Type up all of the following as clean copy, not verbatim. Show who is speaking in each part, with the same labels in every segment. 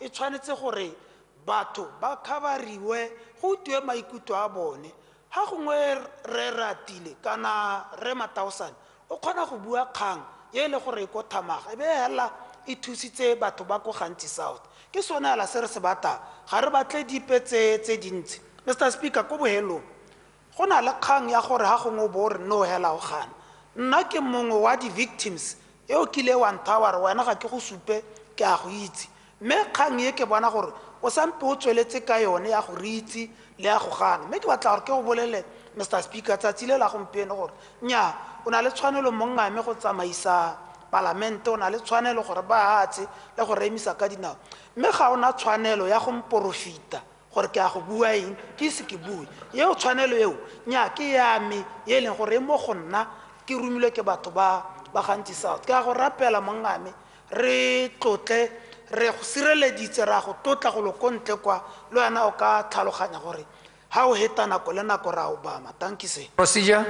Speaker 1: e tshwanetse gore batho ba khabariwe go tiwe maikutlo a bone ha gongwe re ratile kana re matausane o kgona go bua kgang ye le gore go thamaga e be hela e thusitse batho ba go gantsi south ke sone ala se re se batla ga re batle dipetse tse dintsi Mr Speaker ko bohelong go na le kgang ya gore ha gongwe bo re no hela o gana nna ke mongwe wa di victims eo kile wa ntawara wena ga ke go supe ke a go itse mme kgang ye ke bona gore o sampe o tsweletse ka yone ya go ritse le ya go gana mme ke batla gore ke go bolele Mr Speaker tsatsi le la gompieno gore nya o na le tshwanelo mongame go tsamaisa parlamente o na le tshwanelo gore ba hatse le go remisa ka dinao mme ga ona tshwanelo ya go mprofita gore ke a go bua eng ke se ke bue yeo tshwanelo eo nya ke ya me ye leng gore mo go nna ke rumilwe ke batho ba gantsi south ke a go rapela mongame re tlotle re go sireleditse ra go tlotla go lokontle kwa le wena o ka tlhaloganya gore ha o heta nako le nako ra Obama thank you sir
Speaker 2: Procedure.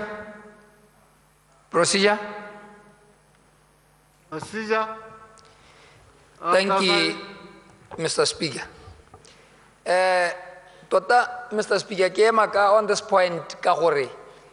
Speaker 2: Thank you, Mr. Speaker. Mr. Speaker, ke maka on this point ka gore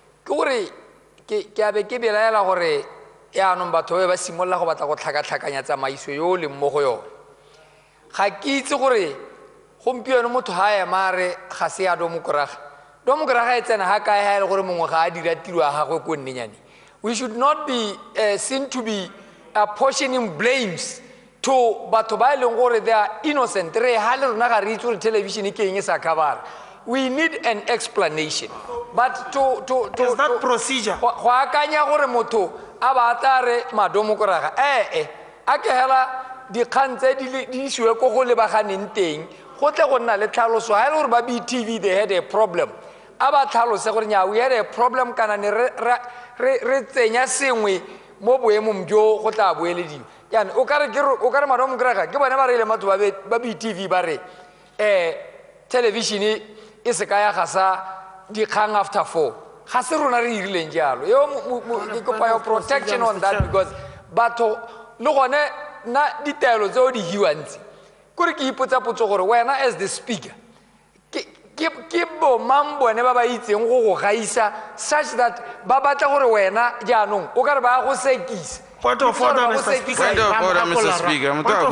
Speaker 2: ke abe ke belaela gore ya no batho ba simolla go batla go tlhaka-tlhakanya tsamaiso yo le mo go yo ga ke itse gore gompieno motho ha ya mare ga se ya domokoraga e tsena ha kae ha ile gore mongwe ga a dira tiro ya gagwe ko nnenyane. We should not be seen to be apportioning blames to batho ba ileng gore they are innocent re ha le rona ga re itse gore television ke eng e sa cover. We need an explanation, but to
Speaker 1: is that procedure
Speaker 2: go akanya gore motho a ba tare madomokoraga a ke hela di khantse di shwe ko go le baganeng teng go tle go nna le tlhaloso ha ile gore ba BTV they had a problem a ba tlhalose gore nya we had a problem kana ne re tsenya sengwe mo boemong jo go tla boelediwa yana o kare madomokoraga ke bona ba re ile matho ba BTV ba re television e se ka ya ga sa di khang after 4 ga se rona re irileng jalo yo ke kopa protection on that because batho le gone na ditaelo tseo di hiwantsi kore ke ipotsa potso gore wena as the speaker ke bo mambo ne ba ba itseng go gaisa such that ba batla gore wena jaanong o ka re ba go sekisa
Speaker 1: point of order Mr Speaker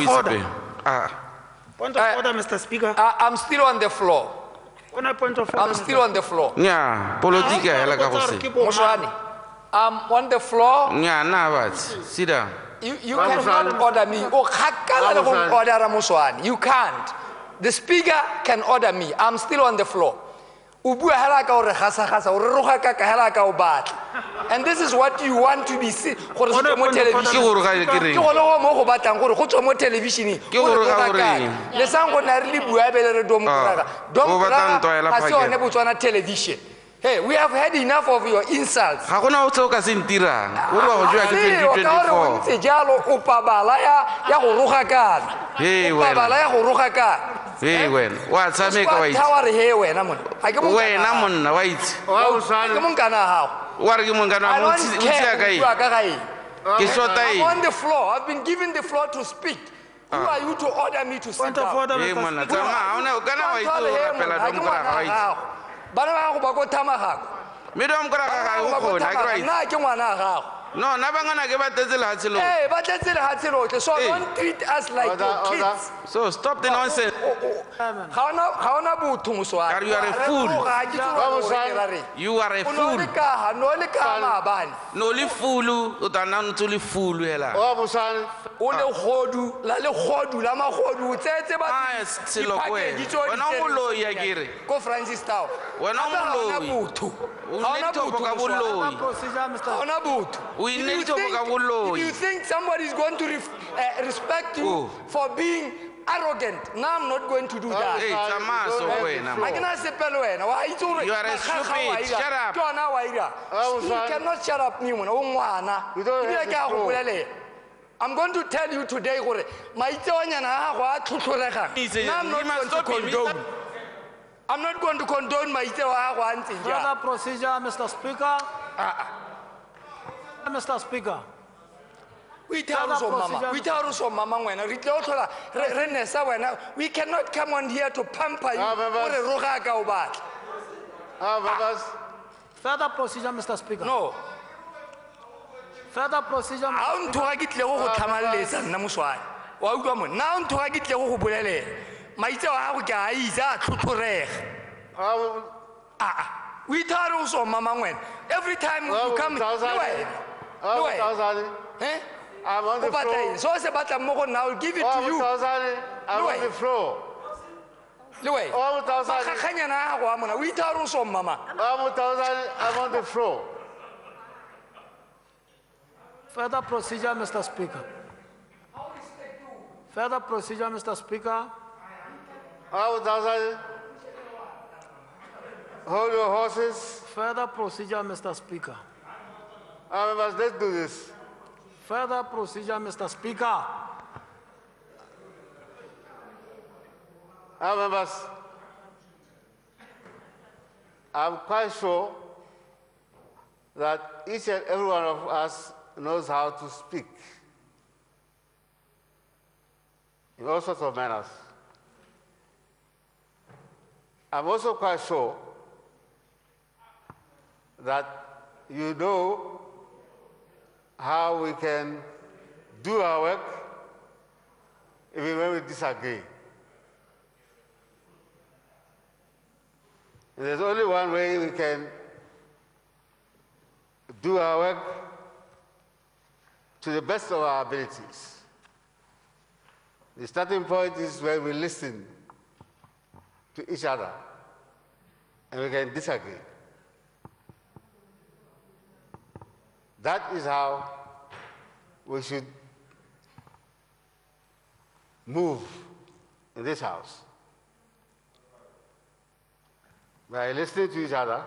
Speaker 1: point of order Mr Speaker
Speaker 2: I'm still on the floor. I'm still on the floor.
Speaker 3: Yeah, politica hela ka go se.
Speaker 2: Moshwani, I'm on the floor.
Speaker 3: Yeah, na ba sit down.
Speaker 2: You cannot order me. Oh, hakala le go order Moshwani. You can't. The speaker can order me. I'm still on the floor. Ubu hela ka ore gasa ore roga ka hela ka o batla. And this is what you want to be see gore se mo television.
Speaker 3: Ke gore ga ke reng.
Speaker 2: Ke go lo mo go batlang gore go tswa mo television.
Speaker 3: Ke gore ga gore.
Speaker 2: Le sang go na re le bua bele re domokoraga. Domokoraga ha se one botswana television. Hey, we have had enough of your insults.
Speaker 3: Ga gona o tsoka se ntirang. O re wa go jwa ke 2024.
Speaker 2: Se jalo o pabala ya go roga kana.
Speaker 3: Hey
Speaker 2: wena. Pabala ya go roga kana.
Speaker 3: Hey wena, wa tshameka wa itse.
Speaker 2: Taware he wena monna. Ha ke mo
Speaker 3: wena monna wa itse.
Speaker 2: Ke mo nkana hao.
Speaker 3: Wa re ke mo nkana mo tsia ka eng. Ke shota eng.
Speaker 2: I'm on the floor. I've been given the floor to speak. Who are you to order me to sit down?
Speaker 3: Hey monna, tsama ona o kana wa itse o rapela domokoraga wa itse.
Speaker 2: Bana ba go ba go thama gago.
Speaker 3: Me domokoraga ga go khona ha ke wa itse.
Speaker 2: Nna ke ngwana gago.
Speaker 3: No, na bangana ke batetse le hatselo.
Speaker 2: Hey, batetse le hatselo. So don't treat us like your kids.
Speaker 3: So stop the nonsense.
Speaker 2: Ga ona botho Moshwani.
Speaker 3: You are a fool. You are a fool.
Speaker 2: No le ka mabane.
Speaker 3: No le fool, o tana ntse le fool hela.
Speaker 2: O le godu, la magodu tsetse ba.
Speaker 3: Ah, selo kwe. Wena o moloi ya kere.
Speaker 2: Ko Francis Town.
Speaker 3: Wena o moloi.
Speaker 2: Ona
Speaker 3: botho. Ka boloi.
Speaker 2: Ona botho.
Speaker 3: If
Speaker 2: you think somebody is going to respect you for being arrogant, now I'm not going to do that.
Speaker 3: Hey, you are a stupid. Shut up.
Speaker 2: You cannot shut up, I'm going to tell you today, I'm not going to condone my
Speaker 1: further procedure, Mr. Speaker. Mr. Speaker,
Speaker 2: We cannot come on here to pamper you.
Speaker 1: Further procedure, Mr. Speaker.
Speaker 2: No.
Speaker 1: Further procedure.
Speaker 2: Now to get the whole tamales and Namuswai. Now to get the whole bullet. My guy is a tutor. We thought also, Mama, when every time you come,
Speaker 3: I'm on the floor.
Speaker 2: So it's about a moment now, I'll give it to you.
Speaker 3: I'm on the floor.
Speaker 2: Louis, we thought also, Mama.
Speaker 3: I'm on the floor.
Speaker 1: Further procedure, Mr. Speaker. Further procedure, Mr. Speaker.
Speaker 3: Hold your horses.
Speaker 1: Further procedure, Mr. Speaker.
Speaker 3: Let's do this.
Speaker 1: Further procedure, Mr. Speaker.
Speaker 3: Members, I'm quite sure that each and every one of us knows how to speak in all sorts of manners. I'm also quite sure that you know how we can do our work even when we disagree. There's only one way we can do our work to the best of our abilities. The starting point is when we listen to each other and we can disagree. That is how we should move in this house. By listening to each other,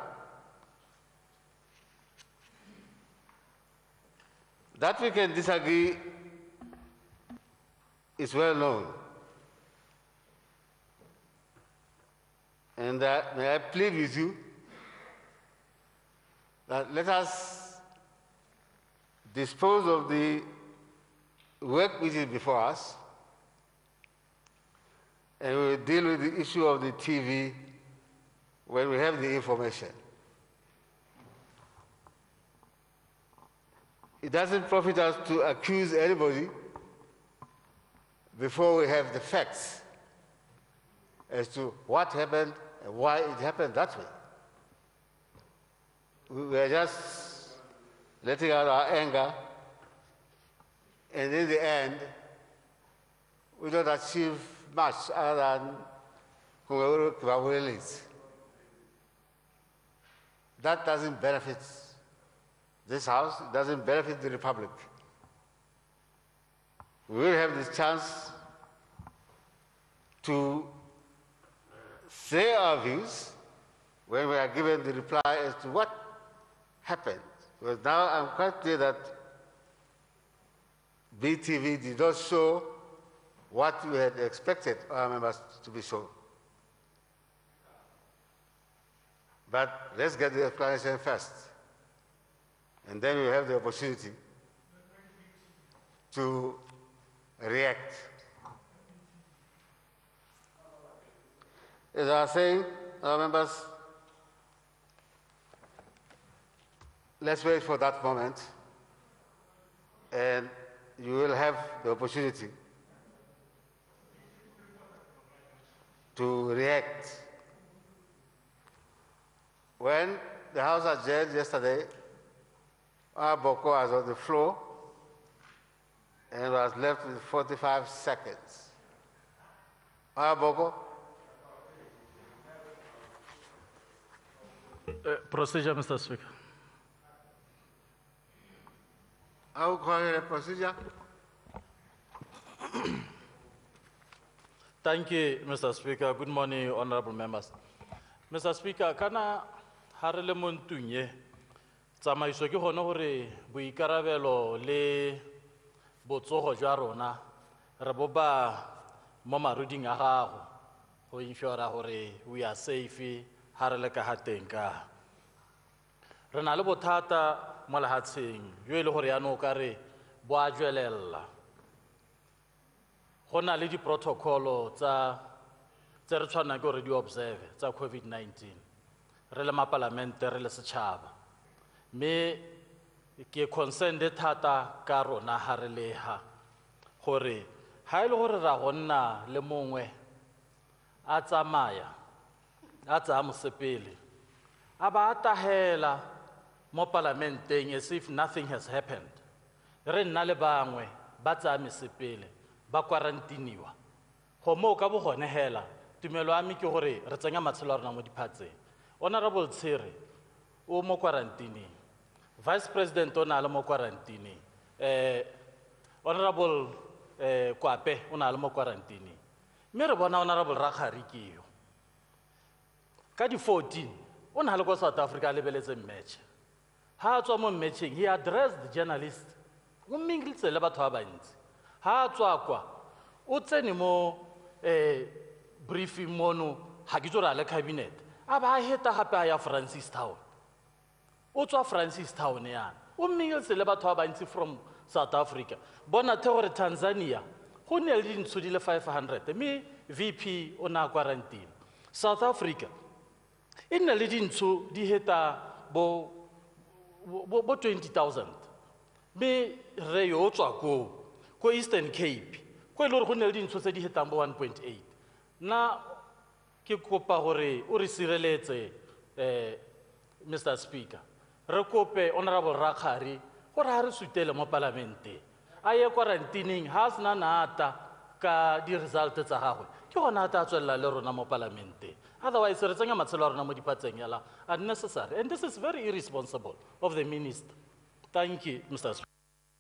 Speaker 3: that we can disagree is well known. And may I plead with you that let us dispose of the work which is before us, and we will deal with the issue of the TV when we have the information. It doesn't profit us to accuse anybody before we have the facts as to what happened and why it happened that way. We are just letting out our anger, and in the end, we don't achieve much other than whoever leads. That doesn't benefit this House, it doesn't benefit the Republic. We will have this chance to say our views when we are given the reply as to what happened. Because now I'm quite clear that BTV did not show what we had expected our members to be shown. But let's get the explanation first. And then we have the opportunity to react. As I was saying, our members, let's wait for that moment, and you will have the opportunity to react. When the House adjourned yesterday, Boko was on the floor and was left with 45 seconds. Boko?
Speaker 4: Procedure, Mr. Speaker.
Speaker 3: I will call it a procedure.
Speaker 4: Thank you, Mr. Speaker. Good morning, honorable members. Mr. Speaker, kana harele montunye tsamaiso ke gone gore boikarabelo le botsogo jwa rona re boba mo maruding a gago go ensure gore we are safe ha re le ka ha teng ka re na le bothata mo lehatsheng yo e le gore ya no ka re bo a tswelela go na le di-protocolo tse re tshwanang ke gore di observe tsa COVID-19 re le mapalamente re le setšhaba mme ke concerned thata ka rona ha re leha gore ha e le gore ra go nna le mongwe a tsamaya a tsaya mosepele a ba a tahela mo parlamenteng as if nothing has happened re nna le bangwe ba tsaya mesepele ba quarantiniwa go mo ka bo gone hela tumelo ya me ke gore re tsenya matshelo a rona mo diphatseng honorable Tshiri o mo quarantining vice president o na le mo quarantining honorable Kwape o na le mo quarantining mme re bona honorable Rakgari ke yo ka di 14 o na le ko South Africa a lebeletse match ha a tswa mo matching he addressed the journalist o mminglitse le batho ba bantsi ha a tswa kwa o tsene mo briefing mono ha ke tsora le cabinet a ba a heta gape a ya Francistown o tswa Francistown yana o mminglitse le batho ba bantsi from South Africa bona the gore Tanzania go ne le dintsho di le 500 mme VP o na quarantine South Africa e nna le dintsho di heta bo 20,000 mme re yo tswa ko Eastern Cape ko ile gore go ne le dintsho tse di hetang bo 1.8 na ke kopa gore o re sireletse Mr Speaker re kope honorable Rakgari gore ha re sutele mo parlamente a ye quarantining ha sna nata ka di result tsa gagwe ke gona ta tswella le rona mo parlamente otherwise re tsenya matshelo a rona mo dipatseng yala unnecessary and this is very irresponsible of the minister. Thank you, Mr. Speaker.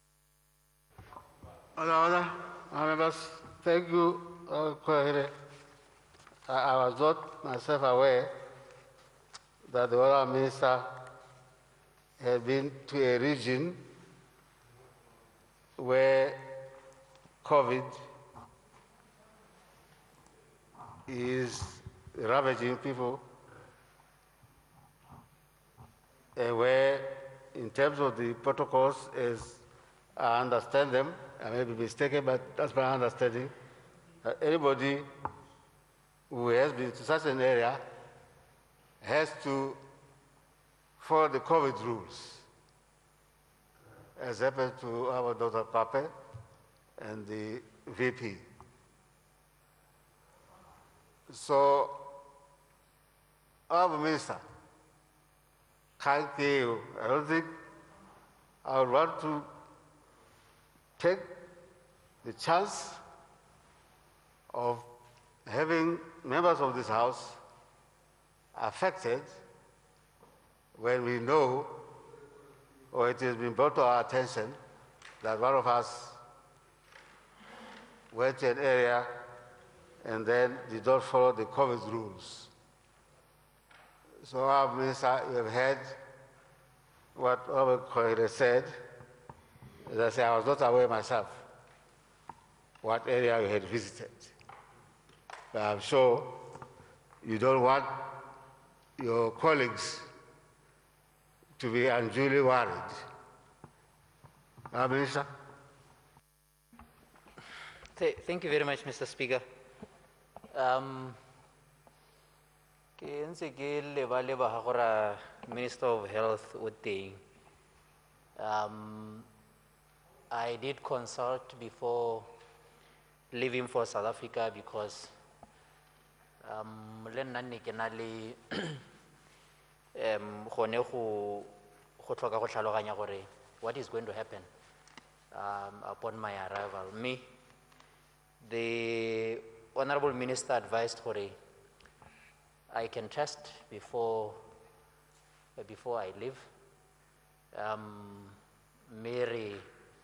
Speaker 3: Other members, thank you. I was not myself aware that the Honourable Minister had been to a region where COVID is ravaging people, and where, in terms of the protocols, as I understand them, I may be mistaken, but that's my understanding, anybody who has been to such an area has to follow the COVID rules, as happened to our Dr. Pape and the VP. So, our minister, thank you. I don't think I would want to take the chance of having members of this House affected when we know, or it has been brought to our attention, that one of us went to an area and then did not follow the COVID rules. So, our minister, you have heard what Robert Koire said. As I say, I was not aware myself what area you had visited. But I'm sure you don't want your colleagues to be unduly worried. Minister?
Speaker 5: Thank you very much, Mr. Speaker. Minister of Health Uting. I did consult before leaving for South Africa because what is going to happen upon my arrival. The Honorable Minister advised I can test before I leave. Mary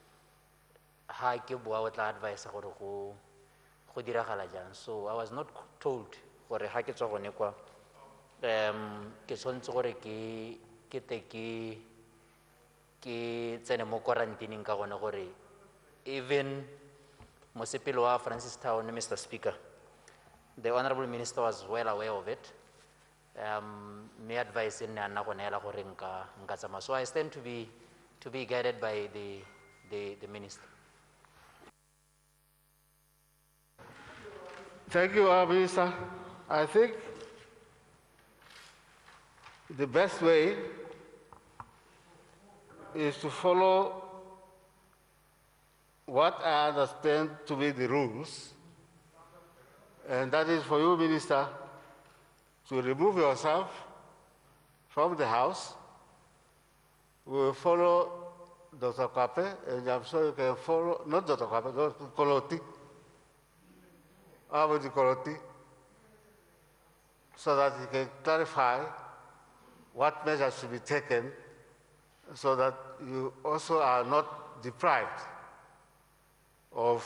Speaker 5: advice so I was not told even Mosipilo wa Francistown, Mr. Speaker. The Honorable Minister was well aware of it. Me advice in so I stand to be guided by the minister.
Speaker 3: Thank you, Minister. I think the best way is to follow what I understand to be the rules, and that is for you, Minister, to remove yourself from the House. We will follow Dr. Kwape, and I'm sure you can follow, not Dr. Kwape, Dr. Koloti, Abedi Koloti, so that he can clarify what measures should be taken so that you also are not deprived of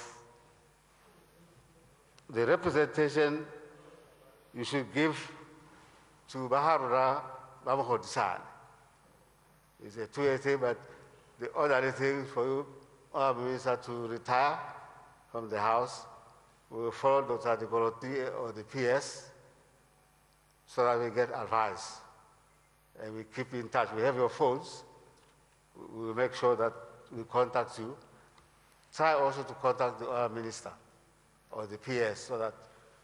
Speaker 3: the representation you should give to Baharuna Bamahodisane. It's a two-way thing, but the other thing for you, Honorable Minister, to retire from the House. We will follow Dr. Dikoloti or the PS so that we get advice. And we keep in touch. We have your phones. We will make sure that we contact you. Try also to contact the Minister or the PS so that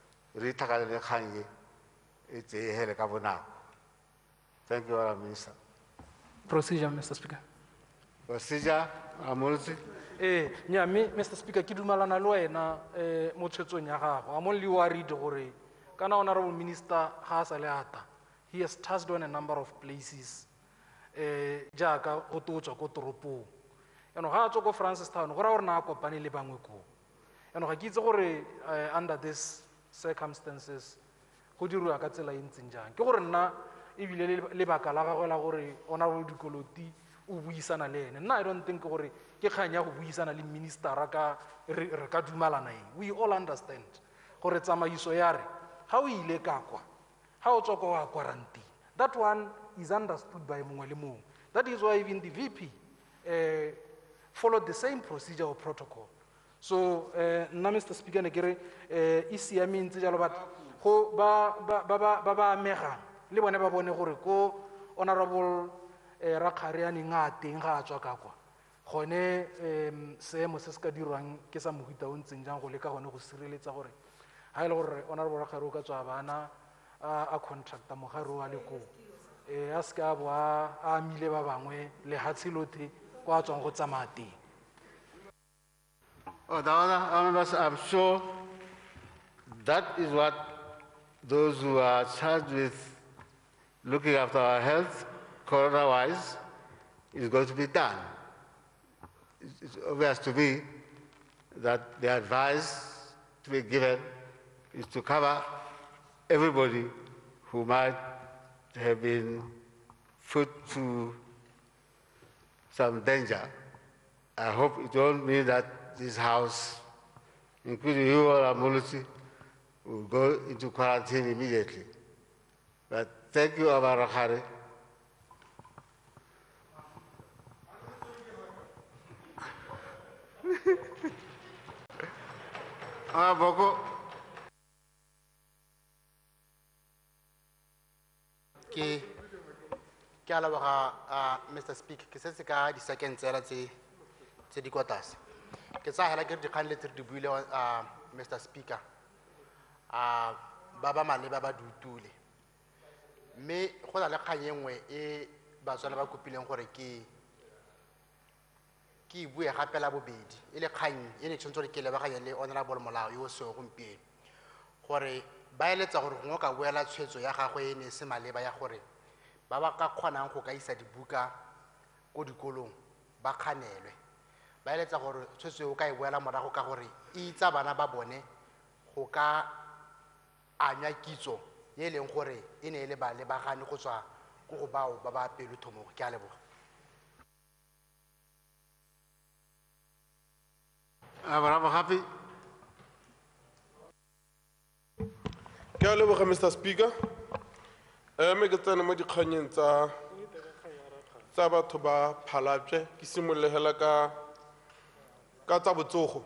Speaker 3: it's a helicopter. Thank you, Minister.
Speaker 6: Procedure, Mr. Speaker.
Speaker 3: Procedure, Amulsi.
Speaker 6: Nyami, Mr. Speaker, ki dumalana le wena mo tshwetsong ya gago. I'm only worried gore kana Honorable Minister ha sa le ata. He has touched on a number of places. Jaaka go totswa ko toropong. Eno ga tswa ko Francistown go ra gore na kopane le bangwe ko. Eno ga ke itse gore under these circumstances go dirwa ka tsela e ntseng jang. Ke gore nna ebile le baka la gagwe la gore Honorable Dikoloti o buisana le ene. Nna I don't think gore ke kganya go buisana le minister ka re ka dumalana eng. We all understand gore tsamaiso ya re ha o ile ka kwa ha o tswa kwa quarantine. That one is understood by mongwe le mongwe. That is why even the VP followed the same procedure or protocol. So nna Mr. Speaker ne kere e siame ntse jalo bat go ba amegang le bone ba bone gore ko Honorable Rakgariane nga teng ga a tswa ka kwa gone seemo se se ka dirwang ke sa mohuta o ntseng jang go leka gone go sireletsa gore ha ile gore Honorable Rakgari o ka tswa bana a contracta mogare wa le ko a se ka bo a amile ba bangwe le hatshilote ko a tswang go tsamaya teng.
Speaker 3: Oh, I'm sure that is what those who are charged with looking after our health, corona-wise, is going to be done. It's obvious to me that the advice to be given is to cover everybody who might have been put to some danger. I hope it won't mean that this House, including you or Amulusi, will go into quarantine immediately. But thank you, Abba Rakgari. Boko.
Speaker 7: Ke a leboga Mr. Speaker ke setse ka di seconds tsela tse di kwa tlase ke tsa hela ke re dikgang le tse di buile Mr. Speaker ba ba maleba ba dutule mme go na le kgang e nngwe e batswana ba kopileng gore ke bue gape la bobedi e le kgang e ne tshwanetse gore ke lebaganye le Honorable Molao yo seo gompieno gore ba eletsa gore go ka boela tshwetso ya gagwe e ne se maleba ya gore ba ba ka kgonang go ka isa dibuka ko dikolong ba kganelwe ba eletsa gore tshwetso o ka e boela morago ka gore e itsa bana ba bone go ka anya kitso ye leng gore e ne le ba lebagane go tswa go go bao ba ba pelo thomo ke a leboga.
Speaker 3: I'm happy.
Speaker 8: Ke a leboga Mr. Speaker. Me ke tsena mo dikganyeng tsa batho ba Phalapje ke simolole hela ka tsa botsogo.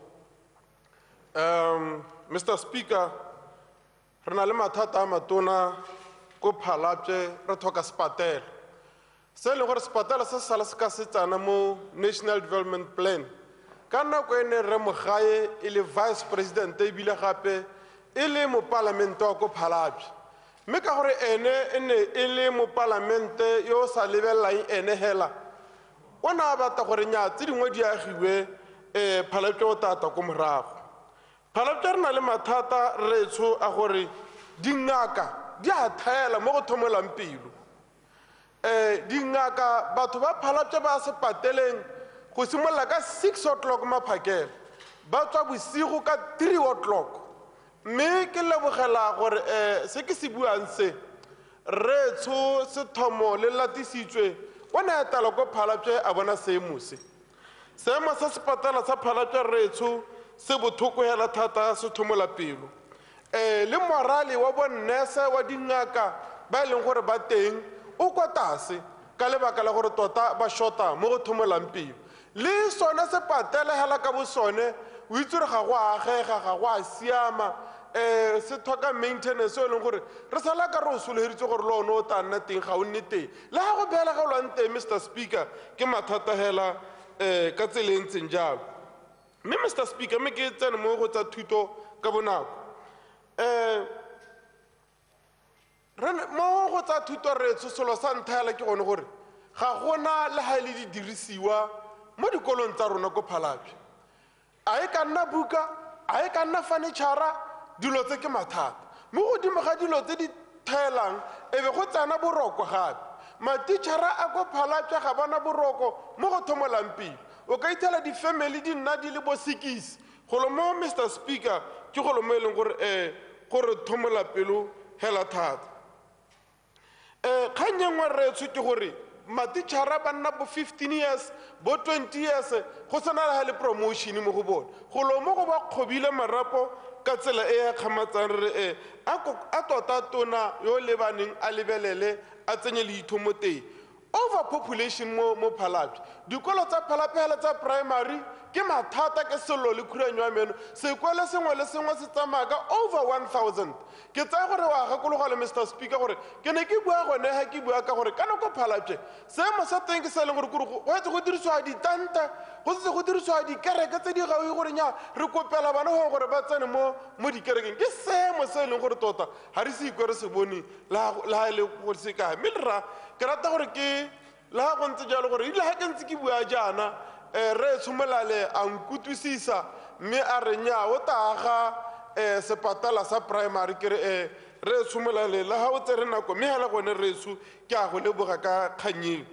Speaker 8: Mr. Speaker, re na le mathata a matona ko Phalapje re tlhoka sepatela. Se le gore sepatela se sala se ka se tsana mo National Development Plan ka nako e ne re mogae e le vice president ebile gape e le mopalamente wa ko Phalapje mme ka gore ene e ne e le mopalamente yo o sa lebelelang ene hela o ne a batla gore nya tse dingwe di agiwe Phalapje o tata ko morago Phalapje re na le mathata retsho a gore dingaka di a thaela mo go thomolang pelo dingaka batho ba Phalapje ba se pateleng go simolola ka 6 o'clock maphakela ba tswa bosigo ka 3 o'clock mme ke lebogela gore se ke se buang se retsho sethomo le latisitswe o ne a etela ko Phalapje a bona seemo se seemo sa sepatala sa Phalapje retsho se bothoko hela thata se thomola pelo le morale wa bonnese wa dingaka ba e leng gore ba teng o kwa tlase ka lebaka la gore tota ba shota mo go thomolang pelo le sone se patele hela ka bo sone o itse gore ga go agega ga go a siama se tlhoka maintenance e leng gore re sala ka re o sologeditse gore le one o tla nna teng ga o nne teng le ga go beela ga o lwang teng Mr. Speaker ke mathata hela ka tsela e ntseng jalo mme Mr. Speaker mme ke tsene mo go tsa thuto ka bonako mo go tsa thuto retso selo sa nthela ke gone gore ga gona le ga le di dirisiwa mo dikolong tsa rona ko Phalapje a e ka nna buka a e ka nna furniture dilo tse ke mathata mo godimo ga dilo tse di theelang e be go tsena boroko gape matitšhara a ko Phalapje ga bana boroko mo go thomolang pelo o ka ithela di-family di nna di le bo 6 golo mo Mr. Speaker ke golo mo e leng gore thomola pelo hela thata kgang ye nngwe retso ke gore matitšhara ba nna bo 15 years bo 20 years go sena le ga le promotion mo go bone golo mo go ba kgobile marapo ka tsela e ya kgamatsang re a tota tona yo lebaneng a lebelele a tsenye leitho mo teng overpopulation mo Phalapje dikolo tsa Phalapje hela tsa primary ke mathata ke selo le khuranyo ya meno sekolo sengwe le sengwe se tsamaya ka over 1000 ke tsaya gore wa gakologa le Mr. Speaker gore ke ne ke bua gone ga ke bua ka gore ka nako Phalapje seemo sa teng ke se leng gore go etse go dirisiwa ditanta go setse go dirisiwa dikereke tse di gaui gore nya re kopela bana gore ba tsene mo dikerekeng ke seemo se leng gore tota ga re se ikwe re se bone la ga le go se kae mme lera ke rata gore ke la ga go ntse jalo gore ile ga ke ntse ke bua jaana re tshomolale a nkutwisisa mme a re nya o taga sepatala sa primary ke re tshomolale la ga o tsere nako mme hela gone retso ke a go leboga ka kganyeng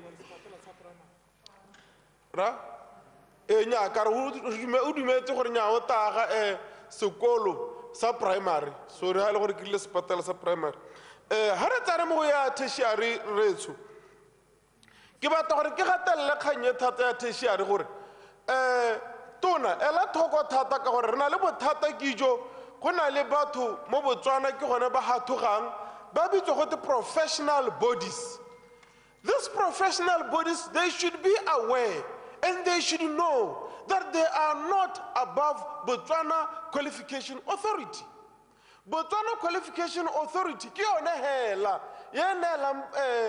Speaker 8: ra nya ka re o dumetse gore nya o taga sekolo sa primary sorry ha le gore ke ile sepatala sa primary ha re tsare mo go ya tertiary retso ke batla gore ke gatelele kgang ye thata ya tertiary gore tona ela thoko thata ka gore re na le bothata kijo go na le batho mo Botswana ke gone ba hathogang ba bitswa gote professional bodies. These professional bodies, they should be aware and they should know that they are not above Botswana Qualification Authority. Botswana Qualification Authority ke yone hela ye nela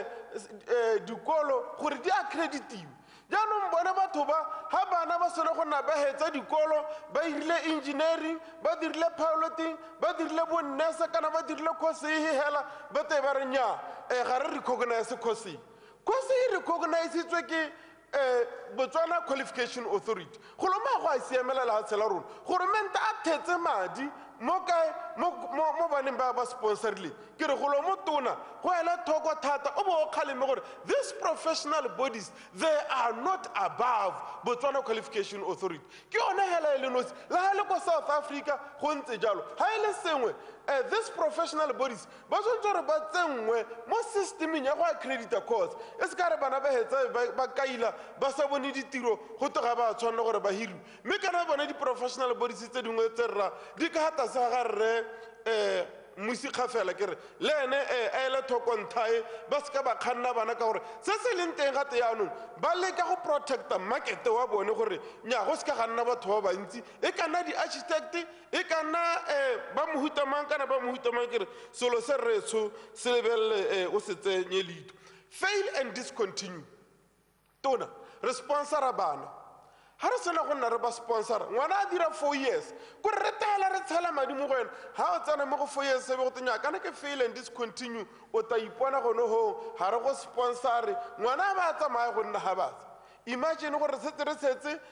Speaker 8: dikolo gore di accreditiwe jaanong bone batho ba ha bana ba sele go na ba hetsa dikolo ba irile engineering ba dirile piloting ba dirile bonnese kana ba dirile course e hela ba te ba re nya ga re recognize course e recognizetswe ke Botswana Qualification Authority go lo ma go a siamela la tsela rona gore menta a thetse madi mo baneng ba sponsorle ke re go lo mo tona go ela thoko thata o bo kgaleme gore these professional bodies, they are not above Botswana Qualification Authority ke yone hela ele nosi la le ko South Africa go ntse jalo ha ile sengwe these professional bodies ba tshwantse ba tsengwe mo systeming ya go accredita course e se ka re bana ba hetsa ba kaila ba sa bone ditiro go toga ba tshwanela gore ba hirwe mme kana bone di professional bodies tse dingwe tse rra di ka hata sa ga re musika fela ke re le ene a ele thokonthae ba se ka ba khanna bana ka gore se se leng teng gate yaanong ba leka go protecta market wa bone gore nya go se ka ganna batho ba bantsi e kana di-architect e kana ba mohutamang kana ba mohutamang ke re selo se retso se lebelele o se tsenye leito fail and discontinue tona re sponsora bana ga re sena go nna re ba sponsora ngwana a dira 4 years kore re tela re tshela madi mo go wena ga o tsena mo go 4 years se be go tenya kana ke fail and discontinue o ta ipona gone go ga re go sponsore ngwana ba tsamaya go nna ga batsa imagine gore setse re setse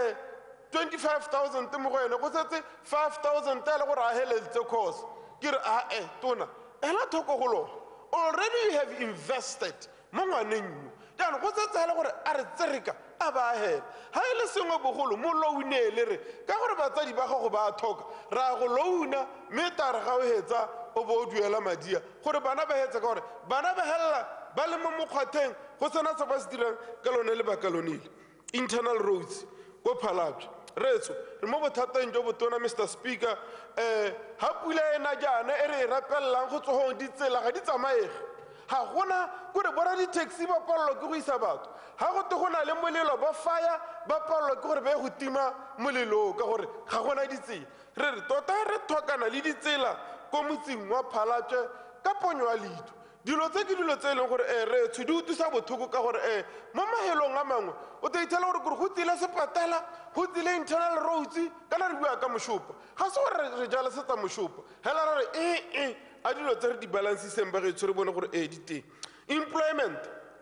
Speaker 8: 25,000 mo go wena go setse 5,000 tele gore a heletse course ke re tona ela thoko go lona already you have invested mo ngwaneng jaanong go setse hele gore a re tsereka a ba hela ga e le sengwe bogolo mo lounele re ka gore batsadi ba gago ba thoka ra go louna mme tare ga o hetsa o bo o duela madia gore bana ba hetsa ka gore bana ba helela ba le mo mokgwatheng go sena se ba se dirang ka lone lebaka lonele internal roads ko Phalapje retso re mo bothateng jo botona Mr. Speaker ha pula ena jaana e re e rapellang go tsogong ditsela ga di tsamaege ga gona kore bora di-taxi ba palelwa ke go isa batho ga go te go na le molelo ba fire ba palelwa ke gore ba ye go tima molelong ka gore ga gona ditsela re re tota re thokana le ditsela ko motseng wa Phalapje ka ponyo ya leitlho dilo tse ke dilo tse e leng gore re tsho di utlwisa bothoko ka gore mo mahelong a mangwe o ta ithela gore kore go tsile sepatala go tsile internal roads kana re bua ka Moshopa ga se gore re jala setsa Moshopa hela re re a dilo tse re di balanceseng ba getso re bone gore di teng employment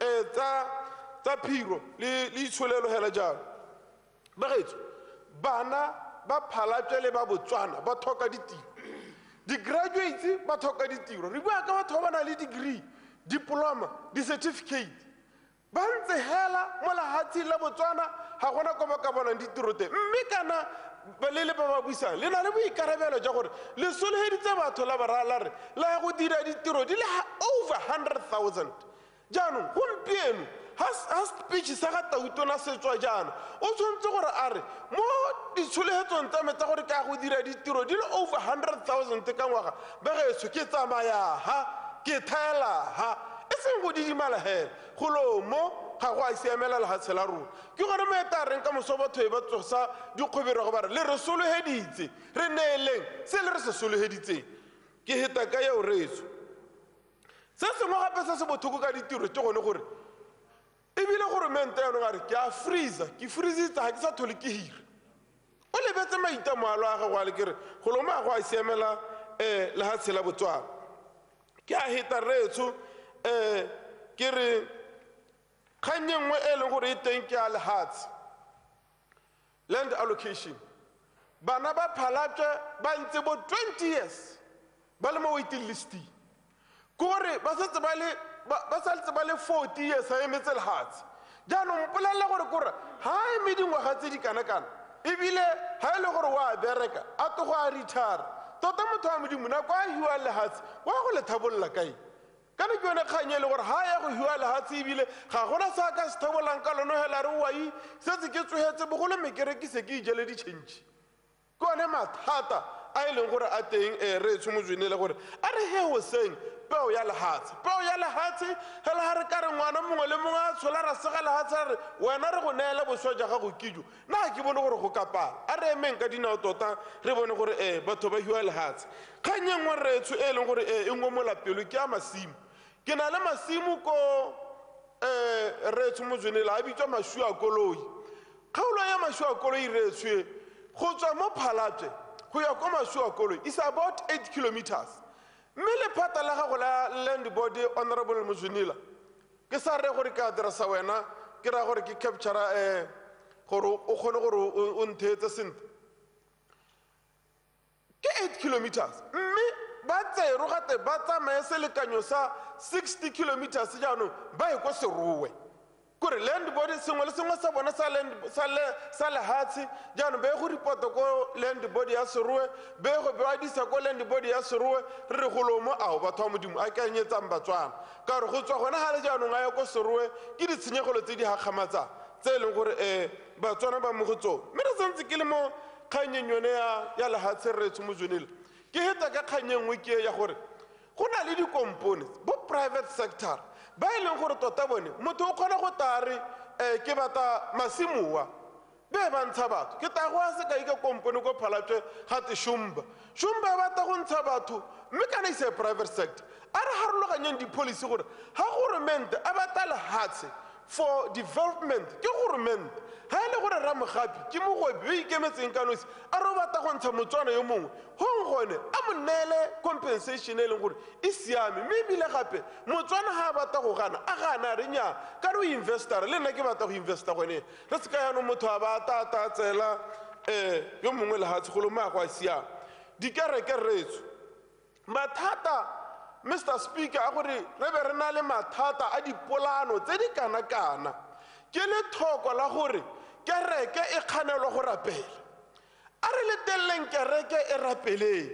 Speaker 8: tsa phiro le itsholelo hela jalo ba getso bana ba Phalapje le ba Botswana ba thoka ditiro di-graduates ba thoka ditiro re bua ka batho ba na le degree diploma di-certificate ba ntse hela mo lehatsheng la Botswana ga gona ko ba ka bonang ditiro teng mme kana le ba ba buisang le na le boikarabelo ja gore le solegeditse batho la barala re la go dira ditiro di le over 100,000 jaanong gompieno ha speech sa ga Tautona se tswa jaana o tshwanetse gore a re mo ditsholegetsong tsa me tsa gore ka go dira ditiro di le over 100,000 ka ngwaga ba getso ke tsamaya ha ke thaela ha e seng go didimala hela go lo mo ga go a siamela lehatshe la rona ke gore moetareng ka moso batho ba tsosa dikgobero ba re le re soloheditse re neeleng se le re se soloheditseng ke heta ka eo retso se sengwe gape se se bothoko ka ditiro ke gone gore ebile gore mente yanong a re ke a ke freezitse ga ke sa thole ke hire o lebetse maitamalo a gago a le kere go lo mo a go a siamela lehatshe la Botswana ke a heta retso ke re kganye nngwe e leng gore e teng ke a lehatshe land allocation bana ba Phalapje ba ntse bo 20 years ba le mo waiting listing kore ba setse ba le 40 years a emetse lehatshe jaanong mpolelela gore kore ga a eme dingwaga tse di kana-kana ebile ga e le gore wa bereka a togo a retire tota motho wa modimo nako a hiwa lehatshe wa go le thabolola kae kana ke yone kganye le gore ha ya go hiwa lehatshe ebile ga gona sa ka se thabolang ka lone hela re wai setse ke tsogetse bogolo mekerekise ke ijele ditšhentšhi ke one mathata a e leng gore a teng re tshomojwene le gore a re he hoseng peo ya lehatshe hela ga re ka re ngwana mongwe le mongwe a tshola ra sega lehatshe a re wena re go neela boswa ja gago kijo na ke bone gore go kapala a re emeng ka dinao tota re bone gore batho ba hiwa lehatshe kganye nngwe retso e leng gore e ngwe pelo ke a masimo ke na le masimo ko retso mojwenela a bitswa Mashu a koloi kgaolo ya Mashu a koloi retswe go tswa mo Phalapje go ya ko Mashu a koloi is about 8 kilometers mme lephata la gago la land board honorable Mojwenela ke sa re gore ke addressa wena ke ra gore ke capture gore o kgone gore o nthetse sentle ke 8 kilometers mme ba tsero gate ba tsamaye selekanyo sa 60 kilometers jaanong ba ye ko Serowe kore land board sengwe le sengwe sa bona sa lehatshe jaanong ba ye go report ko land board ya Serowe ba ye go bewadisa ko land board ya Serowe re go lo mo ao batho ba modimo a kanyetsang Batswana ka re go tswa gona ga le jaanong a ye ko Serowe ke ditshenyegelo tse di gakgamatsang tse e leng gore Batswana ba mo go tsone mme re santse ke le mo kganyeng yone ya lehatshe re tsho Mojwenela ke heta ka kganyeng nngwe ke ya gore go na le di-components bo private sector ba e leng gore tota bone motho o kgona go tare ke bata masimoa be ba ntsha batho ke ta go a se kae ka kompone ko Phalapje gate Shumba e bata go ntsha batho mme kana ise private sector a re harologanyeng di-policy gore ga goromente a bata lehatshe for development ke government ha ile gore Ramogapi ke mogobi o ikemetseng ka nosi a re o batla go ntsha motswana yo mongwe gone a mo neele compensation e leng gore e siame mme ebile gape motswana ha a batla go gana a gana re nya ka re o investara le nna ke batla go investa gone re se ka yanong motho a ba a tsela yo mongwe lehatshe go lo maago a siame dikereke retso mathata Mr. Speaker a gore re be re na le mathata a dipolano tse di kana-kana ke le thoko la gore kereke e kganelwa go rapela a re leteleleng kereke e rapeleng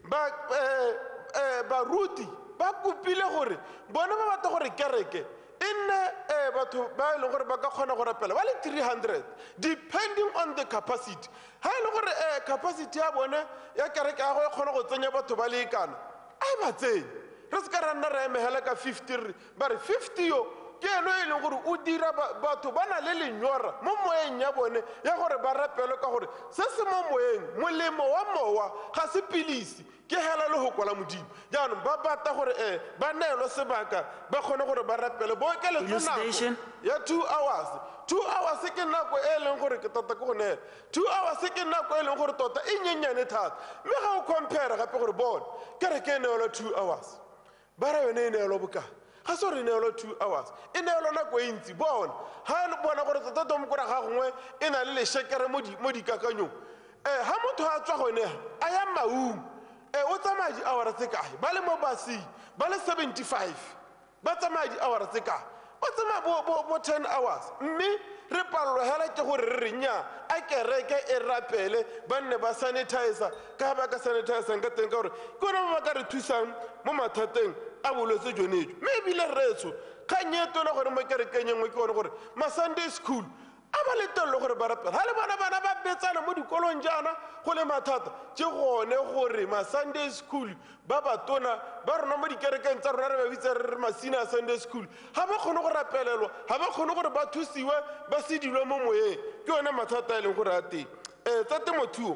Speaker 8: baruti ba kopile gore bone ba batla gore kereke e nne batho ba e leng gore ba ka kgona go rapela ba le 300 depending on the capacity ha e le gore capacity ya bone ya kereke ya go e kgona go tsenya batho ba le ikana a e ba tsenye re se ka ra nna re emegela ka 50 ba re 50 yo ke eno e leng gore o dira batho ba na le lenyora mo moyeng ya bone ya gore ba rapelwe ka gore se se mo moyeng molemo wa mowa ga se pilisi ke hela le go kwala modimo jaanong ba batla gore ba neelwe sebaka ba kgone gore ba rapele bo ke le nako ya 2 hours 2 hours ke nako e leng gore ke tota ke go neela 2 hours ke nako e leng gore tota e nyenyane thata mme ga o compare gape gore bona kere ke neelwa 2 hours ba re yone e neelwa bokae ga se gore e neelwa 2 hours e neelwa nako e ntsi bona ga e bona gore tota tomokora ga gongwe e na le lešekere mo dikakanyong ga motho a tswa gone a ya maung o tsamaya di-hour tse kae ba le mo basing ba le 75 ba tsamaya di-hour tse kae ba tsamaya bo 10 hours mme re palelwa hela ke gore re renya a kereke e rapele ba nne ba sanitizer ka ba ka sanitizang ka teng ka gore ke ona ba ka re thusang mo mathateng a bolwetse jonejo mme ebile retso kgang e tona gore mo kerekeng e nngwe ke gone gore ma-Sunday school a ba le telelo gore ba rapela ga le bona bana ba betsana mo dikolong jaana go le mathata ke gone gore ma-Sunday school ba batona ba rona mo dikerekeng tsa rona re ba bitsa re re masina a Sunday school ga ba kgone go rapelelwa ga ba kgone gore ba thusiwe ba sedilwe mo moyeng ke yone mathata a e leng gore a teng tsa temothuo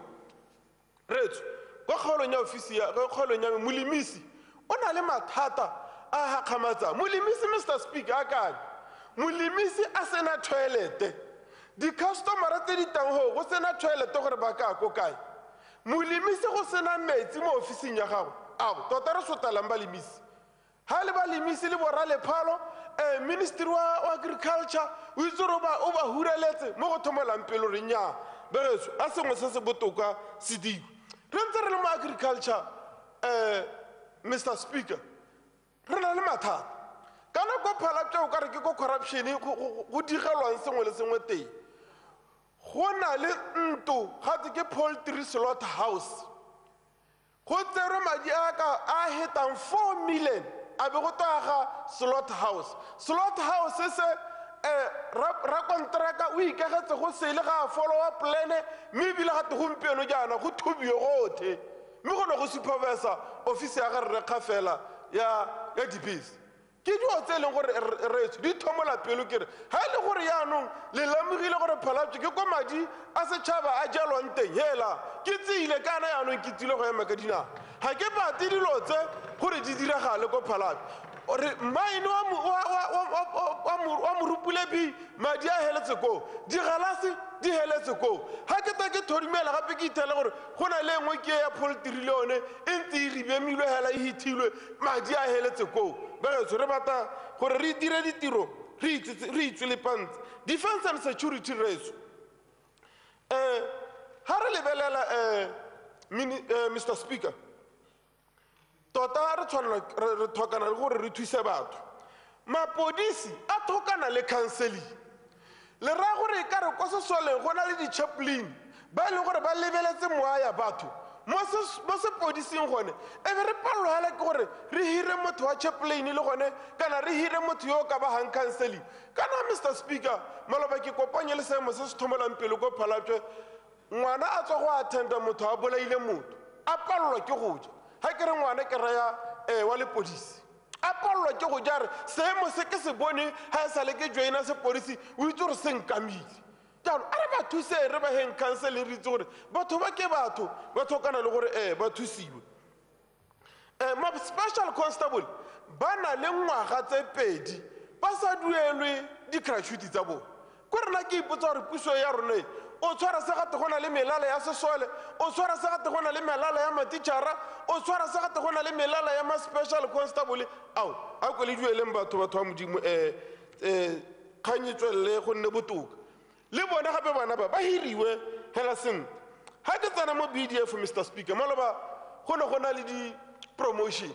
Speaker 8: retso kwa kgaolong ya ofisi ya kgaolong ya molemisi o na le mathata a gakgamatsang molemisi Mr. Speaker a kae molemisi a sena toilete di-customera tse di tang go sena toilete gore ba ka ko kae molemisi go sena metsi mo ofising ya gago ao tota re sotelang balemisi ga le balemisi le borra lephalo ministry wa agriculture o itse gore o ba hureletse mo go thomolang pelo re nnyaa begetso a sengwe se se botoka se diwe re ntse re le mo agriculture Mr. Speaker re na le mathata ka nako phalatša o ka re ke ko corruption go digelwang sengwe le sengwe teng go na le ntlo gate ke poultry slaughter house go tserwe madi a hetang 4 million a be go toaga slaughter house se rakontraka o ikagetse go sele ga a followa plane mme ebile gate gompieno jaana go thubio gothe mme go ne go supervisa office ya gare rekga fela ya dibese ke dio tse e leng gore retso di thomola pelo kere ga e le gore yaanong le lemogile gore phalatso ke ko madi a setšhaba a jalwang teng hela ke tseile kana yaanong ke tsile go ema ka dinao ga ke bate dilo tse gore di diragale ko phalatso ore maine wa morupule bi madi a heletse koo digalase di heletse koo ga ke ta ke thodimela gape ke ithele gore go na le engwe ke ya poultry le yone e ntse e ribemilwe hela e hithilwe madi a heletse koo begetso re batla gore re dire ditiro re itswelepantse defense and security retso ga re lebelela Mr. Speaker tota re tlhokana le gore re thuse batho mapodisi a tlhokana le counseling le ra gore ka re kwa sesoleng go na le di-chaplain ba e leng gore ba lebeletse moya ya batho mo sepodising gone e be re palelwa ke gore re hire motho wa chaplain le gone kana re hire motho yo o ka bagang counseling kana Mr. Speaker maloba ke kopanye le seemo se se thomolang pele ko phalatswe ngwana a tswa go attenda motho a bolaile motho a palelwa ke go ja ga ke re ngwana ke raya wa lepodisi a palelwa ke go ja re seemo se ke se bone ga e sale ke joina sepodisi o itse gore se nkamile jaanong a re ba thuse re ba heng counseling re itse gore batho ba ke batho ba tlhokana le gore ba thusiwe ma special constable ba na le ngwaga tse 2 ba sa duelwe di-gratuity tsa bone ko rena ke ipotsa gore puso ya rone o tshwara se gate go na le melala ya sesole o tshwara se gate go na le melala ya matitšhara o tshwara se gate go na le melala ya ma-special constable ao a ko le dueleng batho ba modimo kgang e tswelele go nne botoka le bone gape bana ba hiriwe hela sentle ga ke tsena mo BDF Mr. Speaker maloba go ne go na le di-promotion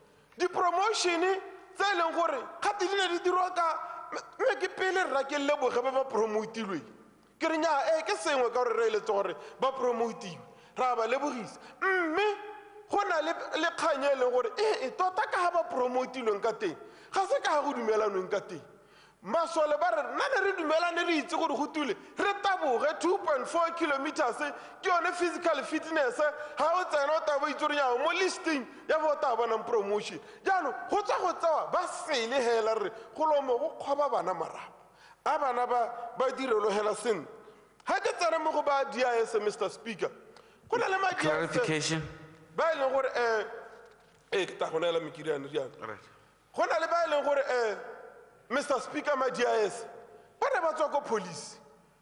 Speaker 8: tse e leng gore gate di ne di dirwa ka mme ke pele rra ke leboge ba promotilweng ke re nyaa ke sengwe ka gore re eletse gore ba promotiwe ra ba lebogisa mme go na le kgang e leng gore tota ka ga ba promotilweng ka teng ga se ka ga go dumelanweng ka teng masole ba re nna ne re dumelane re itse gore go tule re taboge 2.4 kilometers ke yone physical fitness ga o tsena o taba itse gore yao mo listing ya bo ta bonang promotion jaanong go tswa go tsewa ba sele hela re golomo go kgwaba bana marapo a bana ba direlo hela sentle ga ke tsena mo go ba DIS Mr. Speaker go na le
Speaker 9: clarification
Speaker 8: ba e leng gore ke ta go neela mekiriane riana go na le ba e leng gore Mr. Speaker ma DIS ba ne ba tswa ko police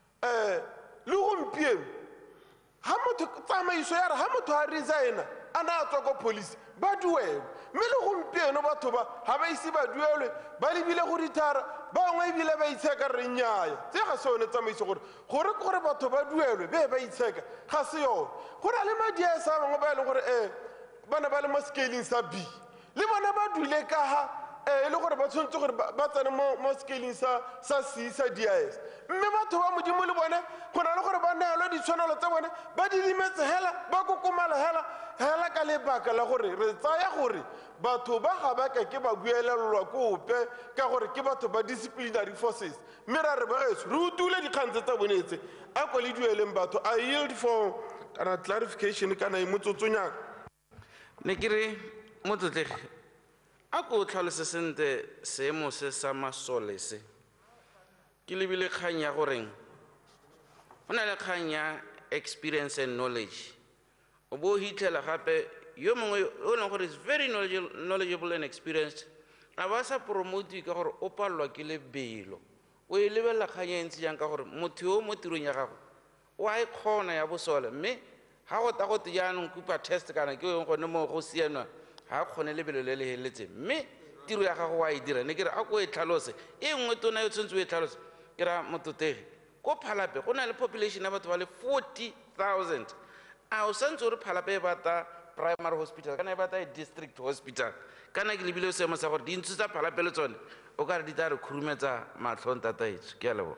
Speaker 8: le gompieno ga motho tsamaiso ya re ga motho a resigna a na a tswa ko police ba duelwe mme le gompieno batho ba ga ba ise ba duelwe ba lebile go dithara bangwe ebile ba itsheka re nnyaya tse ga se yone tsamaiso gore batho ba duelwe ba itsheka ga se yone go na le ma-DIS a bangwe ba e leng gore ba ne ba le mo scaling sa B le bona ba duile ka ga e le gore ba tshwanetse gore ba tsene mo scaling sa C sa DIS mme batho ba modimo le bone go na le gore ba neelwa ditshwanelo tsa bone ba di limetse hela ba kokomala hela ka lebaka la gore re tsaya gore batho ba ga ba ke ba buelelwa kope ka gore ke batho ba disciplinary forces mme ra re bageso re utule dikgantse tsa bonetse a ko le dueleng batho I yield for kana clarification kana imotsotsonyana
Speaker 9: ne ke re motlotlege a ko tlhalose sentle seemo se sa masole se ke lebile kgang ya goreng go na le kgang ya experience and knowledge o bo hitlhela gape yo mongwe o leng gore is very knowledgeable and experienced a ba sa promote ka gore o palelwa ke lebelo o e lebelela kgang e ntse jang ka gore motho yo mo tirong ya gago o a e kgona ya bosole mme ga go ta go te jaanong kupa test kana ke eng gone mo go sianwa ga kgone lebelo le le heletseng mme tiro ya gago wa e dira ne ke re a ko e tlhalose e nngwe tona yo tshwanetse o e tlhalose ke ra mototegi ko phalape go na le population ya batho ba le 40,000 a o santse o re phalape e bata primary hospital kana e bata e district hospital kana ke lebile seemo sa gore dintshi tsa phalape le tsone o ka re di tla re khurumetsa matlhong tataetso ke a leboga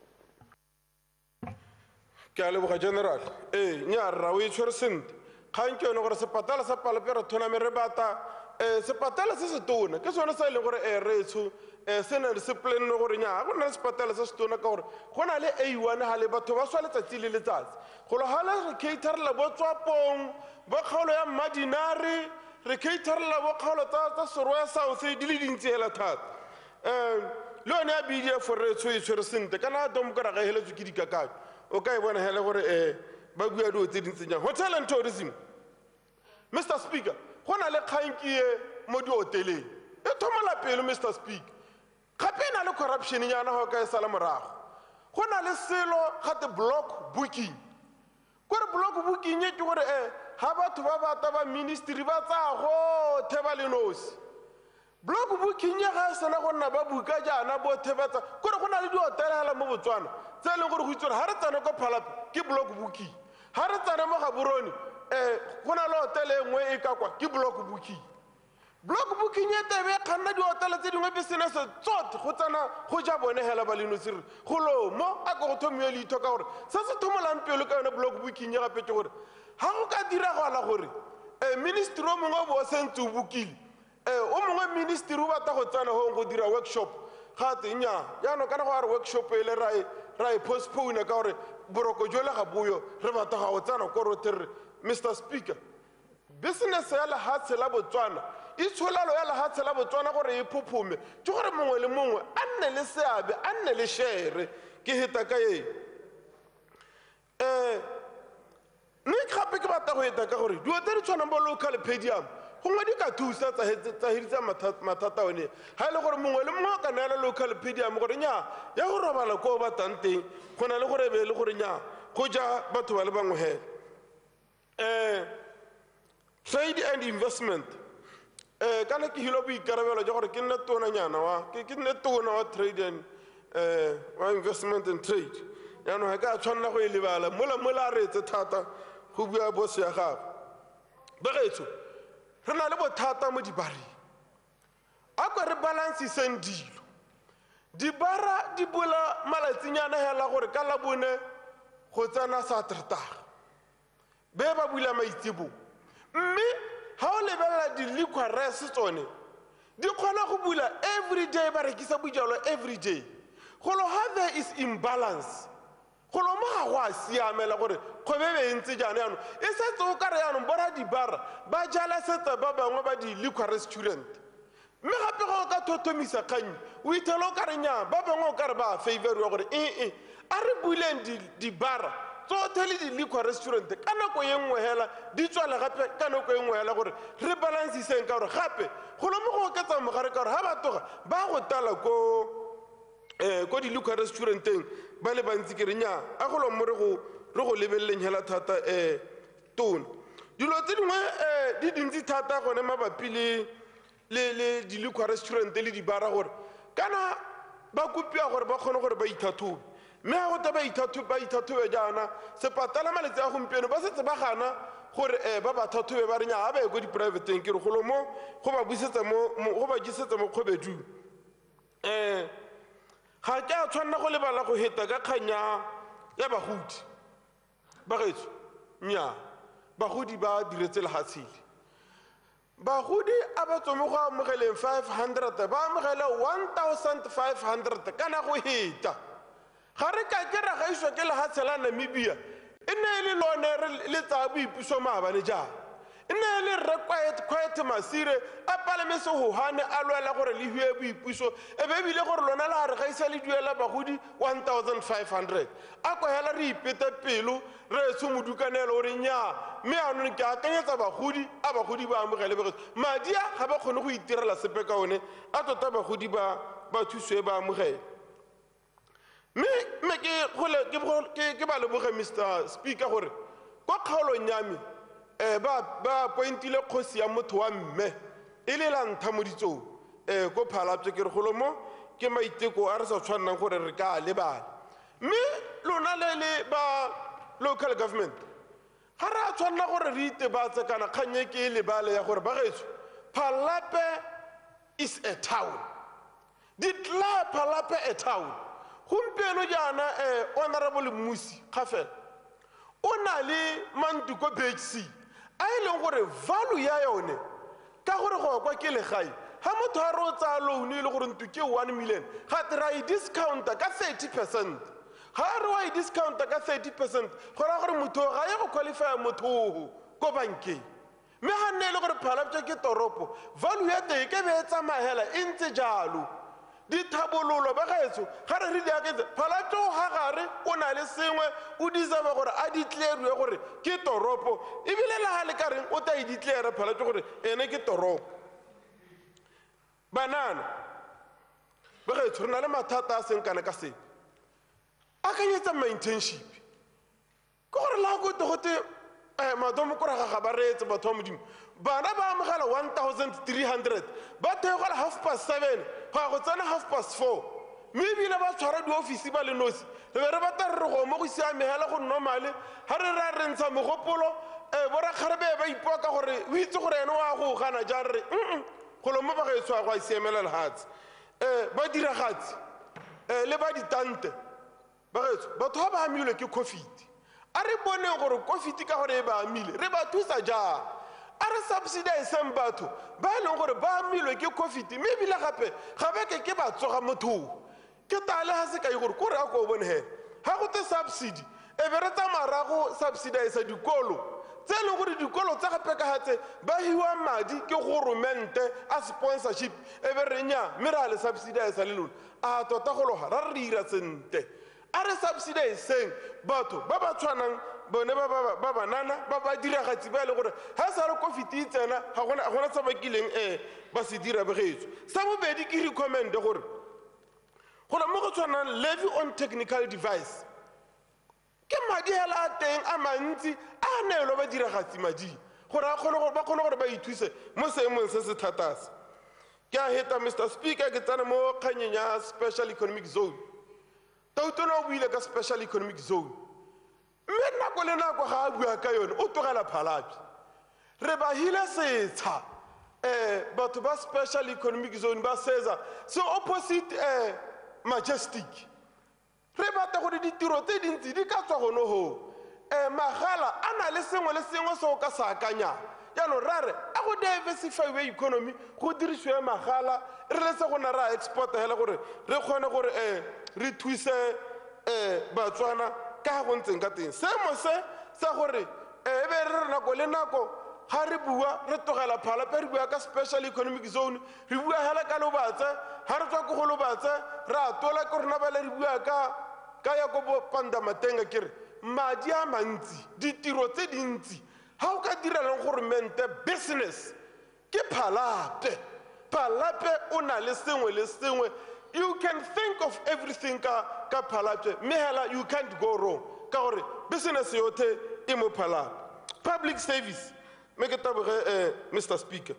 Speaker 8: ke a leboga general nya rra o e tshwere sentle kgang ke yone gore sepatala sa phalape re thoname re bata sepatala se se tona ke sone sa e leng gore reetsho se ne se planne gore nya go na le sepatala se se tona ka gore go na le A1 ga le batho ba swa letsatsi le letsatsi go lo hala re caterela bo tswapong bo kgaolo ya Mmadinare re caterela bo kgaolo tsa Soroya South di le dintsi hela thata le yone ya BDF reetsho e tshwere sentle kana domkora ga heletswe ke dikakanyo o ka e bona hele gore ba bua dio tse dintsi jang hotel and tourism Mr. Speaker go na le kganki mo dioteleng e thomela pelo Mr. Speaker gape na le corruption nyana go ka e sala morago go na le selo gate block booking gore block booking ke gore ha batho ba bata ba ministry ba tsa go theba le nosi block booking ya ga sena go nna ba buka jana bo thebatsa gore go na le dihotele hala mo Botswana tse leng gore go itse ha re tsana ko phalape ke block booking ha re tsana mo Gaborone go na le hotele engwe e ka kwa ke block booking e tebe kganna dihotele tse dingwe business tsot go tsana go ja bone hela ba leno sire go lo mo a go thomile le ithoka gore se se thomolang pelo ka yone block booking ya gape ke gore ha go ka dira go ala gore ministry o mongwe bo sentse o bukile o mongwe ministry o batla go tsana go dira workshop ga te nya jaanong kana go a re workshop ele ra e postpone ka gore boroko jole ga boyo re batla ga go tsana ko rotere Mr. Speaker business ya lehatshe la Botswana e tsholalo ya lehatshe la Botswana gore e phophume ke gore mongwe le mongwe a nne le seabe a nne le share ke heta ka ye ne gape ke batla go heta ka gore dio tse di tshwanang bo local podium gongwe di ka thusa tsa heditsa mathata one ga e le gore mongwe le mongwe ka neela local pedium gore nya ya go robala ko ba tang teng go na le gore be le gore nya go ja batho ba le bangwe hela trade and investment kana ke hilo boikarabelo ja gore ke nne tonanyana ke nne tona wa trade and wa investment and trade yaanong ga ka tshwanela go e lebala mola a reetse thata go bua boss ya gago bagetso re na le bothata mo dibareng a kwa re balanceseng dilo dibara di bula malatsinyana hela gore ka labone go tsena Saterdag be ba bula maitsebo mme ha o lebelela di-liquorese tsone di kgona go bula every day ba rekisa bojalo every day golo ha there is imbalance golo mo ga go a siamela gore kgwebe be ntse jana yaanong e setse o ka re yaanong bora dibara ba jala setse ba bangwe ba di-liquor restaurant mme gape go ka thothomisa kganyi o ithela o ka re nya ba bangwe o ka re ba favoriwa gore a re buleng dibara tsotlhe le di-liquor restaurant ka nako ye nngwe hela di tswale gape ka nako ye nngwe hela gore re balanceseng ka gore gape golo mo go oketsa mogare ka gore ga ba toga ba go tala ko di-liquor restauranteng ba le bantsi ke re nya a golo mo re go lebeleleng hela thata tona dilo tse dingwe di dintsi thata gone mabapi le di-liquor restaurant le dibara gore kana ba kopia gore ba kgone gore ba ithathobe mme ga go ta ba ithathobe jaana sepatala maletsi a gompieno ba setse ba gana gore ba ba thathobe ba re nya ga ba ye ko di-privateng ke re golo mo go ba jisetsa mo kgwebedung ga ke a tshwanela go lebala go heta ka kgang ya bagodi bagetso nnyaa bagodi ba diretse lehatshile bagodi a ba tsome go amogeleng 500 ba amogele 1500 kana go heta ga re ka ke ra gaiswa ke lehatshe la Namibia e ne e le lone le tsa boipuso maabane jana e ne e le rre quiet Masire a palame sehohane a lwela gore le hue boipuso e be ebile gore lona la re gaisa le duela bagodi 1500 a kwa hela re ipeta pelo re se modukanelo gore nya mme anong ke akanyetsa bagodi ba amogele begetso madi a ga ba kgone go itirela sepe ka one a tota bagodi ba thuswe ba amogele mme ke ba leboge Mr. Speaker gore kwa kgaolong yame ba pointile kgosi ya motho wa mme e le la ntha mo ditsong ko Phalapse ke re golo mo ke maiteko a re sa tshwannang gore re ka lebala mme lona le ba local government ga re a tshwanna gore re itebatse kana kganye ke lebale ya gore bagetso Phalape is a town ditla Phalape a town gompieno jaana honorable Musi Kgafela o na le Mantuko BHC a e leng gore value ya yone ka gore go kwa ke legae ga motho a re o tsaya loan e le gore ntu ke 1 million ga tera e discounta ka 30% ga re wa e discounta ka 30% go ra gore motho ga ye go qualify motho ko bankeng mme ga nne e le gore Phalapse ke toropo value ya teng ke be e tsamagela e ntse jalo dithabololo ba gaetso ga re di aketse Phalapse o gagare o na le sengwe o deserve gore a ditleerwe gore ke toropo ebile le ga le ka reng o ta e ditleere Phalapse gore ene ke toropo banana ba gaetso re na le mathata a seng kana ka sepe akanyetsa ma-internship ke gore la go togote madomo kore ga ba reetse batho ba modimo bana ba amogela 1300 ba theogela 7:30 ga go tsena 4:30 mme ebile ba tshwara diofisi ba le nosi re be re bata re go mo go siamegela go normale ga re ra re ntsha mogopolo borakgarebe ba ipoa ka gore o itse gore ene wa go gana ja re golo mo ba gaetso a go a siamela lehatse ba diragatsi le ba ditante ba gaetso batho ba ba amilwe ke COVID a re boneng gore COVID ka gore e ba amile re ba thusa jang a re subsidizeng batho ba e leng gore ba amilwe ke COVID mme ebile gape ga ba ke ba tsoga motho ke tale ga se ka gore kore a ko bone he ga go te subsidy e be re tsamara go subsidize dikolo tse e leng gore dikolo tsa gape ka gatse ba hiwa madi ke goromente a sponsorship e be re nya mme re a le subsidize le lona a tota go loga ra re dira sente a re subsidizeng batho ba ba tshwanang bone ba banana ba diragatsi ba le gore ha sa re COVID e tsena ga gona sa bakileng ba se dira begetso sa bobedi ke recommend gore gona mo go tshwanang levy on technical device ke madi hela a teng a mantsi a neelo ba diragatsi madi gore ba kgone gore ba ithuse mo seemong se se thatase ke a heta Mr. Speaker ke tsana mo kganyeng ya special economic zone tautona o buile ka special economic zone mme nako le nako ga a bua ka yone o tlogela phalapi re ba hile setsha batho ba special economic zone ba seza se opposite Majestic re bata gore ditiro tse dintsi di ka tswa gono ho magala a na le sengwe le sengwe se o ka se akanyang yaanong rare a go diversify we economy go dirisiwe magala re le se go na ra export hela gore re kgone gore re thuse batswana ka go ntseng ka teng seemo se sa gore e be re nako le nako ga re bua re tlogela phalape re bua ka special economic zone re bua hela ka lobatse ga re tswa ko go lobatse re a tola ke rona ba le re bua ka ya ko pandamatenga ke re madi a mantsi ditiro tse dintsi ga o ka direlang goromente business ke phalape o na le sengwe le sengwe you can think of everything ka phalape mme hela you can't go wrong ka gore business yote e mo phalape public service me ke taboge Mr. Speaker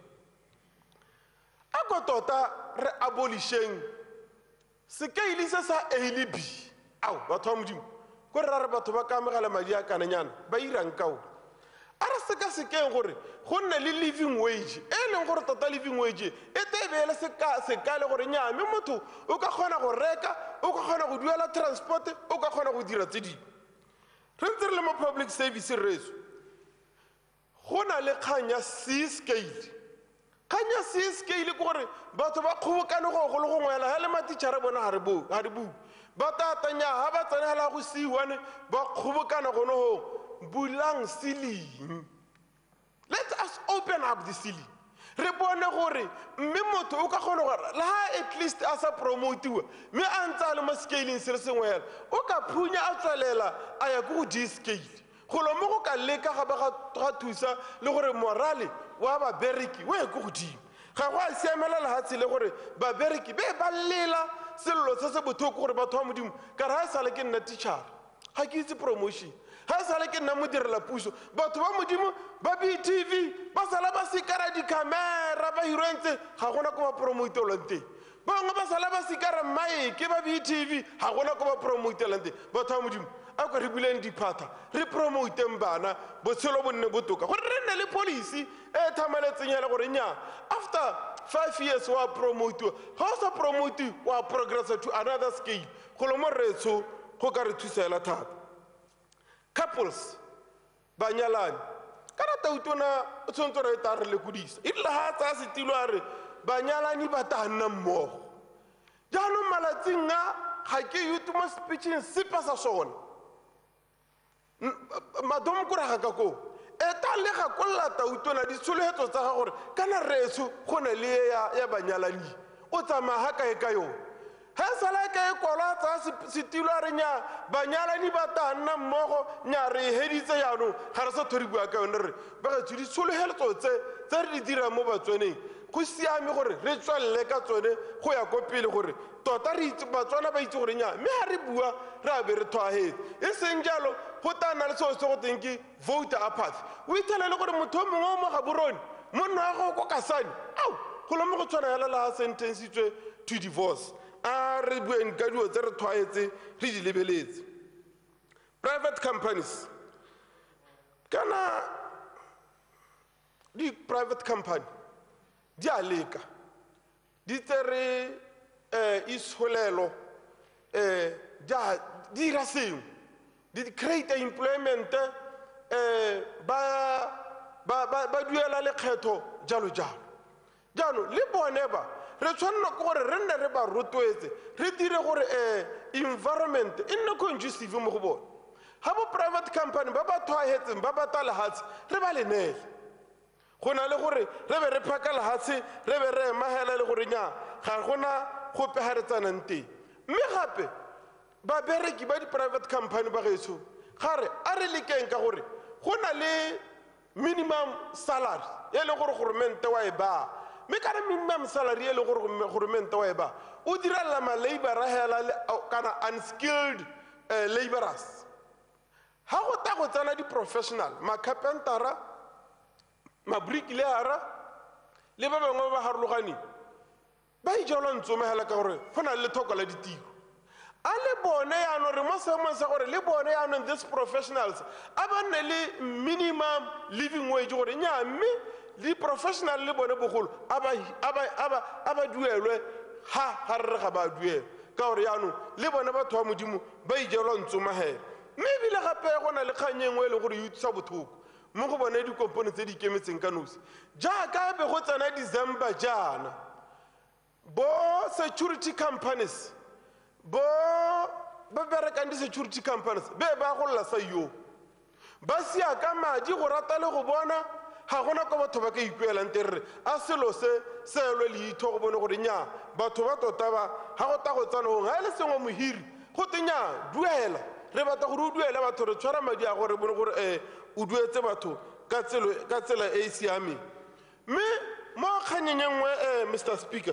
Speaker 8: a ko tota re abolisheng skeili se sa ALB ao batho ba modimo ko re ra re batho ba ka amogela madi a kananyana ba irang kao a re seka-sekeng gore go nne le living wage e leng gore tota living wage e tebeele sekale gore nyame motho o ka kgona go reka o ka kgona go duela transport o ka kgona go dira tse dingwe re ntse re le mo public service reso go na le kgang ya C-scale kgang ya C-scale ke gore batho ba kgobokane go le go ngwela ga le matitšhare bona ga re bue ba tatanya ga ba tsenela go C1 ba kgobokana gono go bulang ceiling let us open up the ceiling re bone gore mme motho o ka kgona gore la at least a sa promotiwa mme a ntse a le mo scaling se le sengwe hela o ka phunya a tswelela a ya ko go D-scale golo mo go ka leka ga thusa le gore morale wa babereki o ye ko godimo ga go a siamela lehatshe le gore babereki be ba lela sello se se bothoko gore batho ba modimo ka re ga e sale ke nna teachara ga ke itse promotion ga e sale ke nna modirela puso batho ba modimo ba BTV ba sala ba sikara dikhamera ba hirwentse ga gona ko ba promotelwang teng bangwe ba sala ba sikara maeke ba BTV ga gona ko ba promotelang teng batho ba modimo a ko re buleng diphata re promoteng bana botshelo bo nne botoka gore re nne le policy e thamaletseng ya le gore nya after 5 years wa promote ga o sa promote wa progress to another scale golo mo retso go ka re thusela thata couples ba nyalane ka rata utona o tshwanetse re ta re le kudisa e le ha tsa setilo a re ba nyalani ba ta nna mmogo jaanong malatsing a ga ke yutumo speeching sepa sa sona madomo ko raga ka ko e ta le ga kolla tautona ditsholehetso tsa ga gore kana retso go ne le ya banyalani o tsamaya ga kae ka yone ga sala ka e kola tsa setilo a re nya banyalani ba ta nna mmogo nya re heditse yaanong ga re sa thori bua ka yone re ba ga ditsholehetso tse re di dira mo batswaneng go siame gore re tswelele ka tsone go ya ko pele gore tota re itse batswana ba itse gore nya mme ga re bua re a be re thwagetse e seng jalo go tana le seo se go teng ke voter apathy o ithelele gore motho o mongwe o mo gaborone monna wa go ko kasane ao go le mo go tshwana hela la sentencitswe to divorce a re bueng ka dio tse re thwagetse re di lebeletse private companies kana di private company di a leka di tsere isholelo di ira sengwe di create employment ba duela lekgetho jalo jaanong le bone ba re tshwanela ke gore re nne re ba rotloetse re dire gore environment e nne conducive mo go bone ga bo private company ba ba thwagetseng ba bata lehatshe re ba le neele go na le gore re be re phaka lehatshe re be re emagela le gore nya ga gona gope ga re tsanang teng mme gape babereki ba di-private company ba getso gare a re lekeng ka gore go na le minimum salary e le gore goromente wa e baa mme ka re minimum salary e le gore goromente wa e baa o direla ma-labora hela kana unskilled laborers ga go ta go tsena di-professional ma-carpentera ma-bricklayera le ba bangwe ba harologaneng ba ijalwa ntsomegela ka gore go na le thoko la ditiro a le bone yaanong re mo seemong sa gore le bone yaanong these professionals a ba nne le minimum living wage gore nya mme di-professional le bone bogolo a ba duelwe ga re ga ba duelwe ka gore yaanong le bone batho ba modimo ba ijelwa ntsomagela mme ebile gape go na le kgang e nngwe e le gore e utlwisa botlhoko mo go bone dikompone tse di ikemetseng ka nosi jaaka be go tsena december jaana bo security companies bo ba berekang di-security companies be ba golola sa yo ba sia ka madi go rata le go bona ga gona kwa batho ba ka ikuelang te re a selo se elwe leitho go bone gore nya batho ba tota ba ga go ta go tsanong ga e le sengwe mohiri go te nya duela re batla gore o duele batho re tshwara madi a gore bone gore o duetse batho ka tsela e e siameng mme mo kganyeng e nngwe mr speaker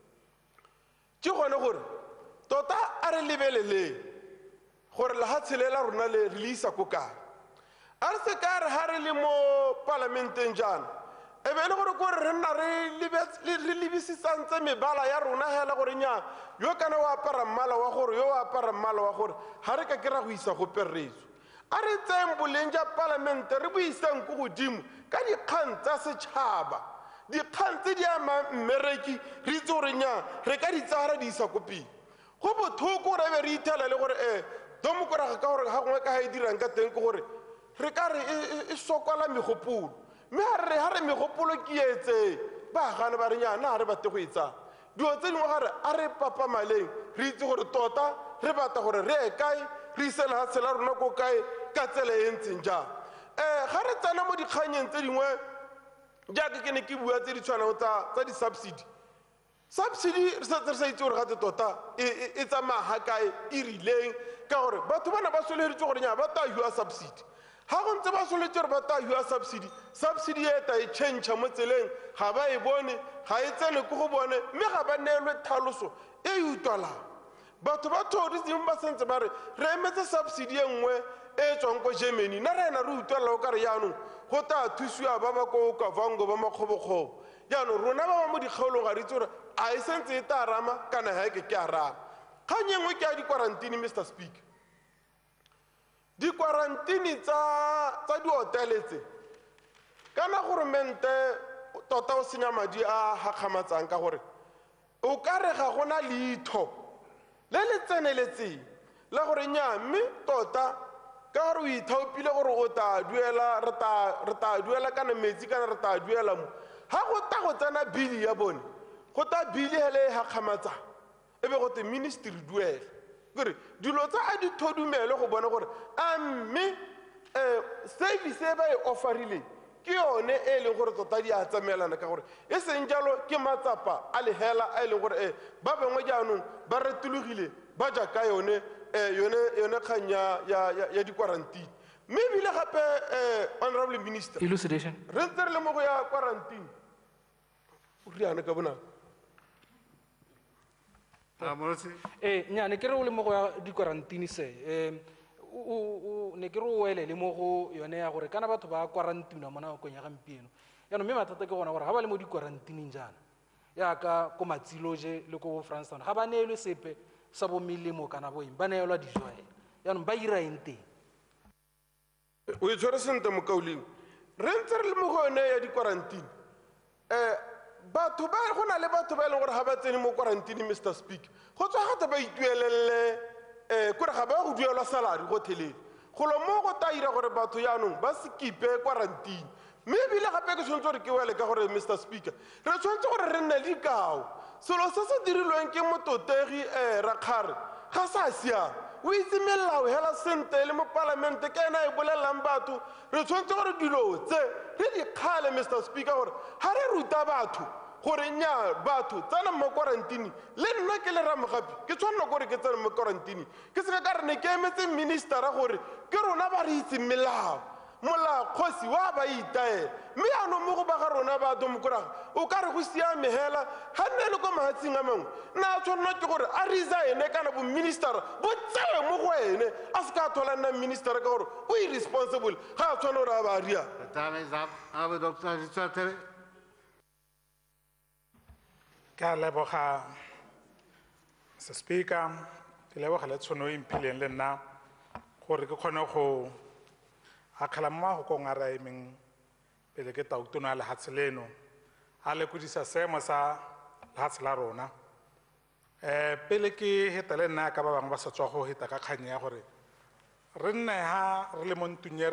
Speaker 8: ke gone gore tota a re lebeleleng gore lehatshe le la rona le re isa ko kae a re se ka re ga re le mo palamenteng jaana e be e le gore kore re nna re lebisisantse mebala ya rona hela gore nya yo kana o apara mmala wa gore yo o apara mmala wa gore ga re ka kry-a go isa go pereletso a re tseng boleng ja palamente re bo isang ko godimo ka dikgang tsa setšhaba dikgang tse di ama mmereki re itse gore nya re ka di tsaya di isa ko pele go bothoko gore e be re ithela le gore domokoraga ka gore ga gongwe ka ga e dirang ka teng ke gore re ka re e sokola megopolo mme ga re megopolo ke etseng ba gane ba re nyana ga re bate go e tsaya dilo tse dingwe gare a re papamaleng re itse gore tota re bata gore re e kae re ise lehatshe la rona ko kae ka tsela e ntseng jang ga re tsena mo dikganyeng tse dingwe jaaka ke ne ke bua tse di tshwanang tsa di-subsidy re sa itse gore gate tota e tsamaya ga kae e rileng ka gore batho bana ba soleditse gore nya ba ta hua subsidy ga go ntse ba soletse gore ba ta hua subsidy e ta e change mo tseleng ga ba e bone ga e tsene ko go bone mme ga ba neelwe tlhaloso e e utlwalang batho ba thodiseng ba sentse ba re re emetse subsidy e nngwe e tswang ko germany na re ena re utlwalela o ka re yaanong go ta thusiwa ba ba ko kavango ba makgobokgobo yaanong rona ba ba mo dikgaolong ga re itse gore a e sentse e ta rama kana ga ke a rama kgang e nngwe ke ya di-quarantine mr speaker di-quarantine tsa dihotele tse kana goromente tota o senya madi a gakgamatsang ka gore o ka re ga gona leitho le le tseneletseng la gore nya mme tota ka gore o ithaopile gore o ta duela re ta duela kana metsi kana re ta duela mo ga go ta go tsena bili ya bone go ta bili hele e gakgamatsang e be go te ministry duela kore dilo tsa a di thodumele go bona gore a mme service e ba e offerileng ke yone e leng gore tota di a tsamaelana ka gore e seng jalo ke matsapa a lehela a e leng gore ba bangwe jaanong ba retologile ba ja ka yone kgang ya di-quarantine mme ebile gape honorable minister
Speaker 6: elucidation
Speaker 8: re ntse re le mo go ya quarantine o riane ka bonako
Speaker 6: nyane ke re o le mo go ya di-quarantine se ne ke re o ele le mo go yone ya gore kana batho ba quarantine mo nakong ya gampieno yaanong mme mathata ke gona gore ga ba le mo di-quarantineng jaana yaka ko matsiloje le ko bo francetown ga ba neelwe sepe sa bo melemo kana boeng ba neelwa dijo yaanong ba ira eng teng
Speaker 8: o e tshwere sentle mo kaoleng re ntse re le mo go yone ya di-quarantine go na le batho ba e leng gore ga ba tsene mo quarantine mr speaker go tswa gate ba ituelelele kore ga ba go duelwa salary go thelele golo mo go ta ira gore batho yaanong ba sekipe quarantine mme ebile gape ke tshwanetse gore ke wele ka gore mr speaker re tshwanetse gore re nne le dikao selo se se dirilweng ke mototegi rakgare ga sa siama o itse melao hela sente le mo palamente ke ena e bolelelang batho re tshwanetse gore dilo tse re di kgale mr speaker gore ga re ruta batho gore nya batho tsena mo quarantine le nna ke le ramo gape ke tshwanela gore ke tsena mo quarantine ke se ka re ne ke emetse ministera gore ke rona ba re itse melao mola kgosi wa ba itaela mme yaanong mo go ba ga rona ba domokoraga o ka re go siame hela ga nne le ko mahatsing a mangwe nna a tshwanela ke gore a resign kana bo ministera bo tsewe mo go ene a se ka thola nna ministera ka gore o irresponsible ga a tshwana gore a ba ria.
Speaker 3: The time is up. Have Dr. Richard.
Speaker 10: Ke a leboga Mr. Speaker ke leboga le tshono e mphileng le nna gore ke kgone go akgela mmago ko ngara emeng pele ke tautona le hatse leno a le kudisa seemo sa lehatshe la rona pele ke heta le nna ka ba bangwe ba sa tswa go heta ka kganye ya gore re nne ha re le mo ntunye re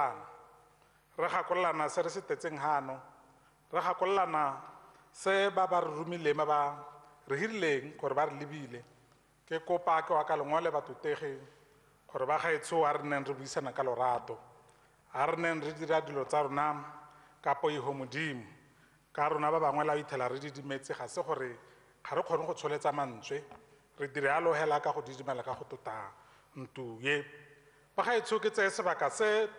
Speaker 10: gakololana se re se tetseng hano re gakololana se ba ba re rumileng ba re hirileng gore ba re lebile ke kopa ke wa ka lengwele batutegi gore ba gaetsho a re neng re buisana ka lorato a re neng re dira dilo tsa rona ka poigo modimo ka rona ba bangwe la ithela re didimetse ga se gore ga re kgone go tsholetsa mantswe re dire alo hela ka go didimela ka go tota ntu ye ba gaetsho ke tseye sebaka se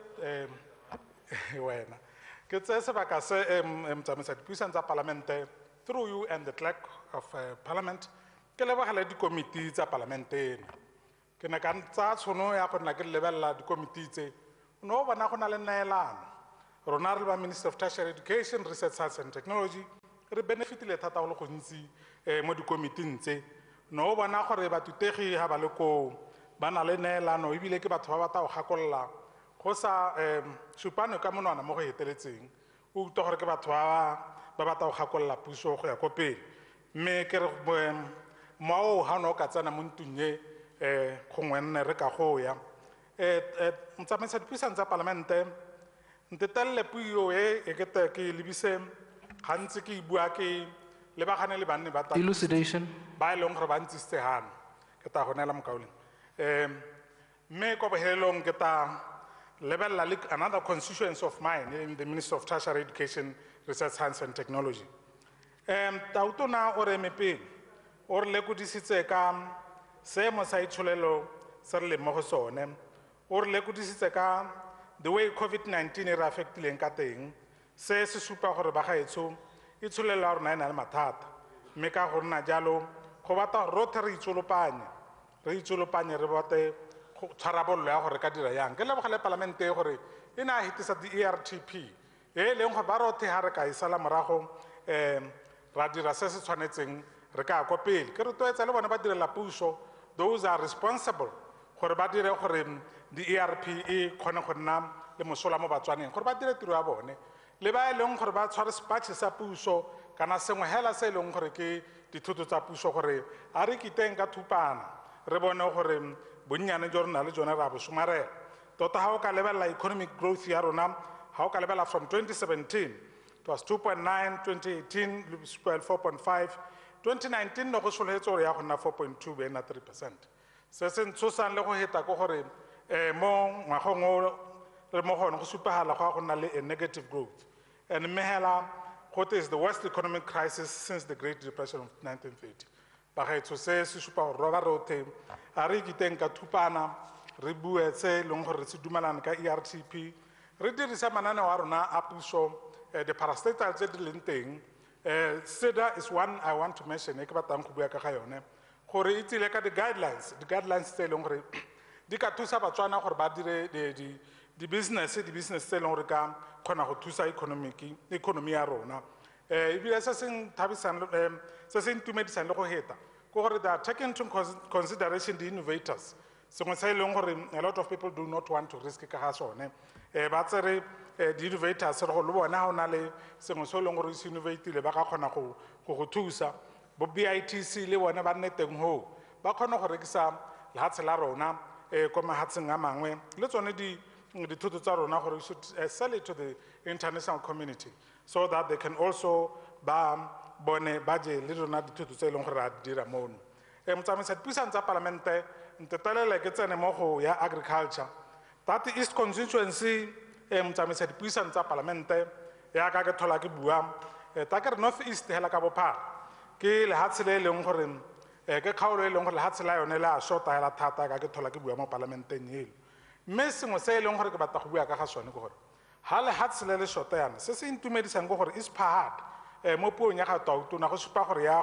Speaker 10: wena ke tseye sebaka se motsamaiso dipuisano tsa palamente through you and the clerk of parliament ke lebogela dikomiti tsa palamente ena ke ne ka tsa tshono ya go nna ke lebelela dikomiti tse no bona go na le neelano rona re ba Minister of Tertiary Education, Research, Science and Technology re benefitile thata go le gontsi mo dikomiting tse no bona gore batutegi ha ba le ko ba na le neelano ebile ke batho ba ba ta go gakolola go sa supane ka monwana mo go heteletseng o utlwa gore ke batho ba ba ta go gakolola puso go ya ko pele mme ke re moao ha no ka tsena mo ntunye gongwe nne re ka go ya motsamaiso dipuisano tsa palamente ntetelele puo e kete ke lebise gantsi ke bua ke lebagane le banne ba
Speaker 6: Elucidation.
Speaker 10: ba e leng gore ba ntsisitse gana ke ta go neela mokaoleng mme ko bohelelong ke ta lebelela le another constituency of mine in the Minister of Tertiary Education, Research, Science and Technology. Tautona o re mepeng o re lekodisitse ka seemo sa itsholelo se re leng mo go sone o re lekodisitse ka the way COVID-19 e re affectileng ka teng se se supa gore ba gaetsho itsholelo ya rona e na le mathata mme ka go nna jalo go bata gore rotlhe re itsolopanye re bate tshwarabollo ya gore ka dira yang ke lebogele palamente e gore e ne a hetisa di-ERTP e leng gore ba rothe ga re ka e sala morago ra dira se se tshwanetseng re ka kwa pele ke re toetsa le bone ba direla puso those are responsible gore ba dire gore di-ERP e kgone go nna le mosola mo batswaneng gore ba dire tiro ya bone le ba e leng gore ba tshware sepatšhe sa puso kana sengwe hela se e leng gore ke dithoto tsa puso gore a re kiteng ka thupana re bone gore bonnyane jo rona le jone ra bo somarela tota ga o ka lebelela economic growth ya rona ga o ka lebelela from 2017 it was 2.9 2018 4.5 2019 no go soletse gore ya go nna 4.2 be na 3%. Se se ntshosang le go heta ko gore mo ngwagong o re mo gone go supagala go nna le a negative growth and mehela what is the worst economic crisis since the Great Depression of 1930. Bagaetso se se supa gore roba rothe a re kiteng ka thupana re bue se leng gore se dumelana ka ERTP re dirisa manane wa rona a puso the parastatals tse di leng teng SEDA is one I want to mention e ke batlang go bua ka ga yone gore e tsile ka di-guidelines tse leng gore di ka thusa batswana gore ba dire di-business tse leng gore ka kgona go thusa economy ya rona ebile se se ntumedisang le go heta ko gore they are taking into consideration the innovators sengwe se e leng gore a lot of people do not want to risk ka ga sone ba tsere di-innovators re go le bona ga o na le sengwe se e leng gore se innovatile ba ka kgona go thusa bo BITC le bone ba nne teng ho ba kgona go rekisa lehatshe la rona ko mahatsheng a mangwe le tsone dithoto tsa rona gore we should sell it to the international community so that they can also ba bone ba je le rona dithoto tse e leng gore ra dira mono motsamaisa dipuisano tsa palamente ntetelele ke tsene mo go ya agriculture that east constituency motsamaisa dipuisano tsa palamente ya ka ke thola ke bua ta ke re north east hela ka bophara ke lehatshe le leng gore ke kgaolo e leng gore lehatshe la yone le a shota hela thata ka ke thola ke bua mo parlamenteng elo mme sengwe se e leng gore ke batla go bua ka ga sone ke gore ha lehatshe le shota yana se se intumedisang ke gore is phahad mo puong ya ga tautona go supa gore ya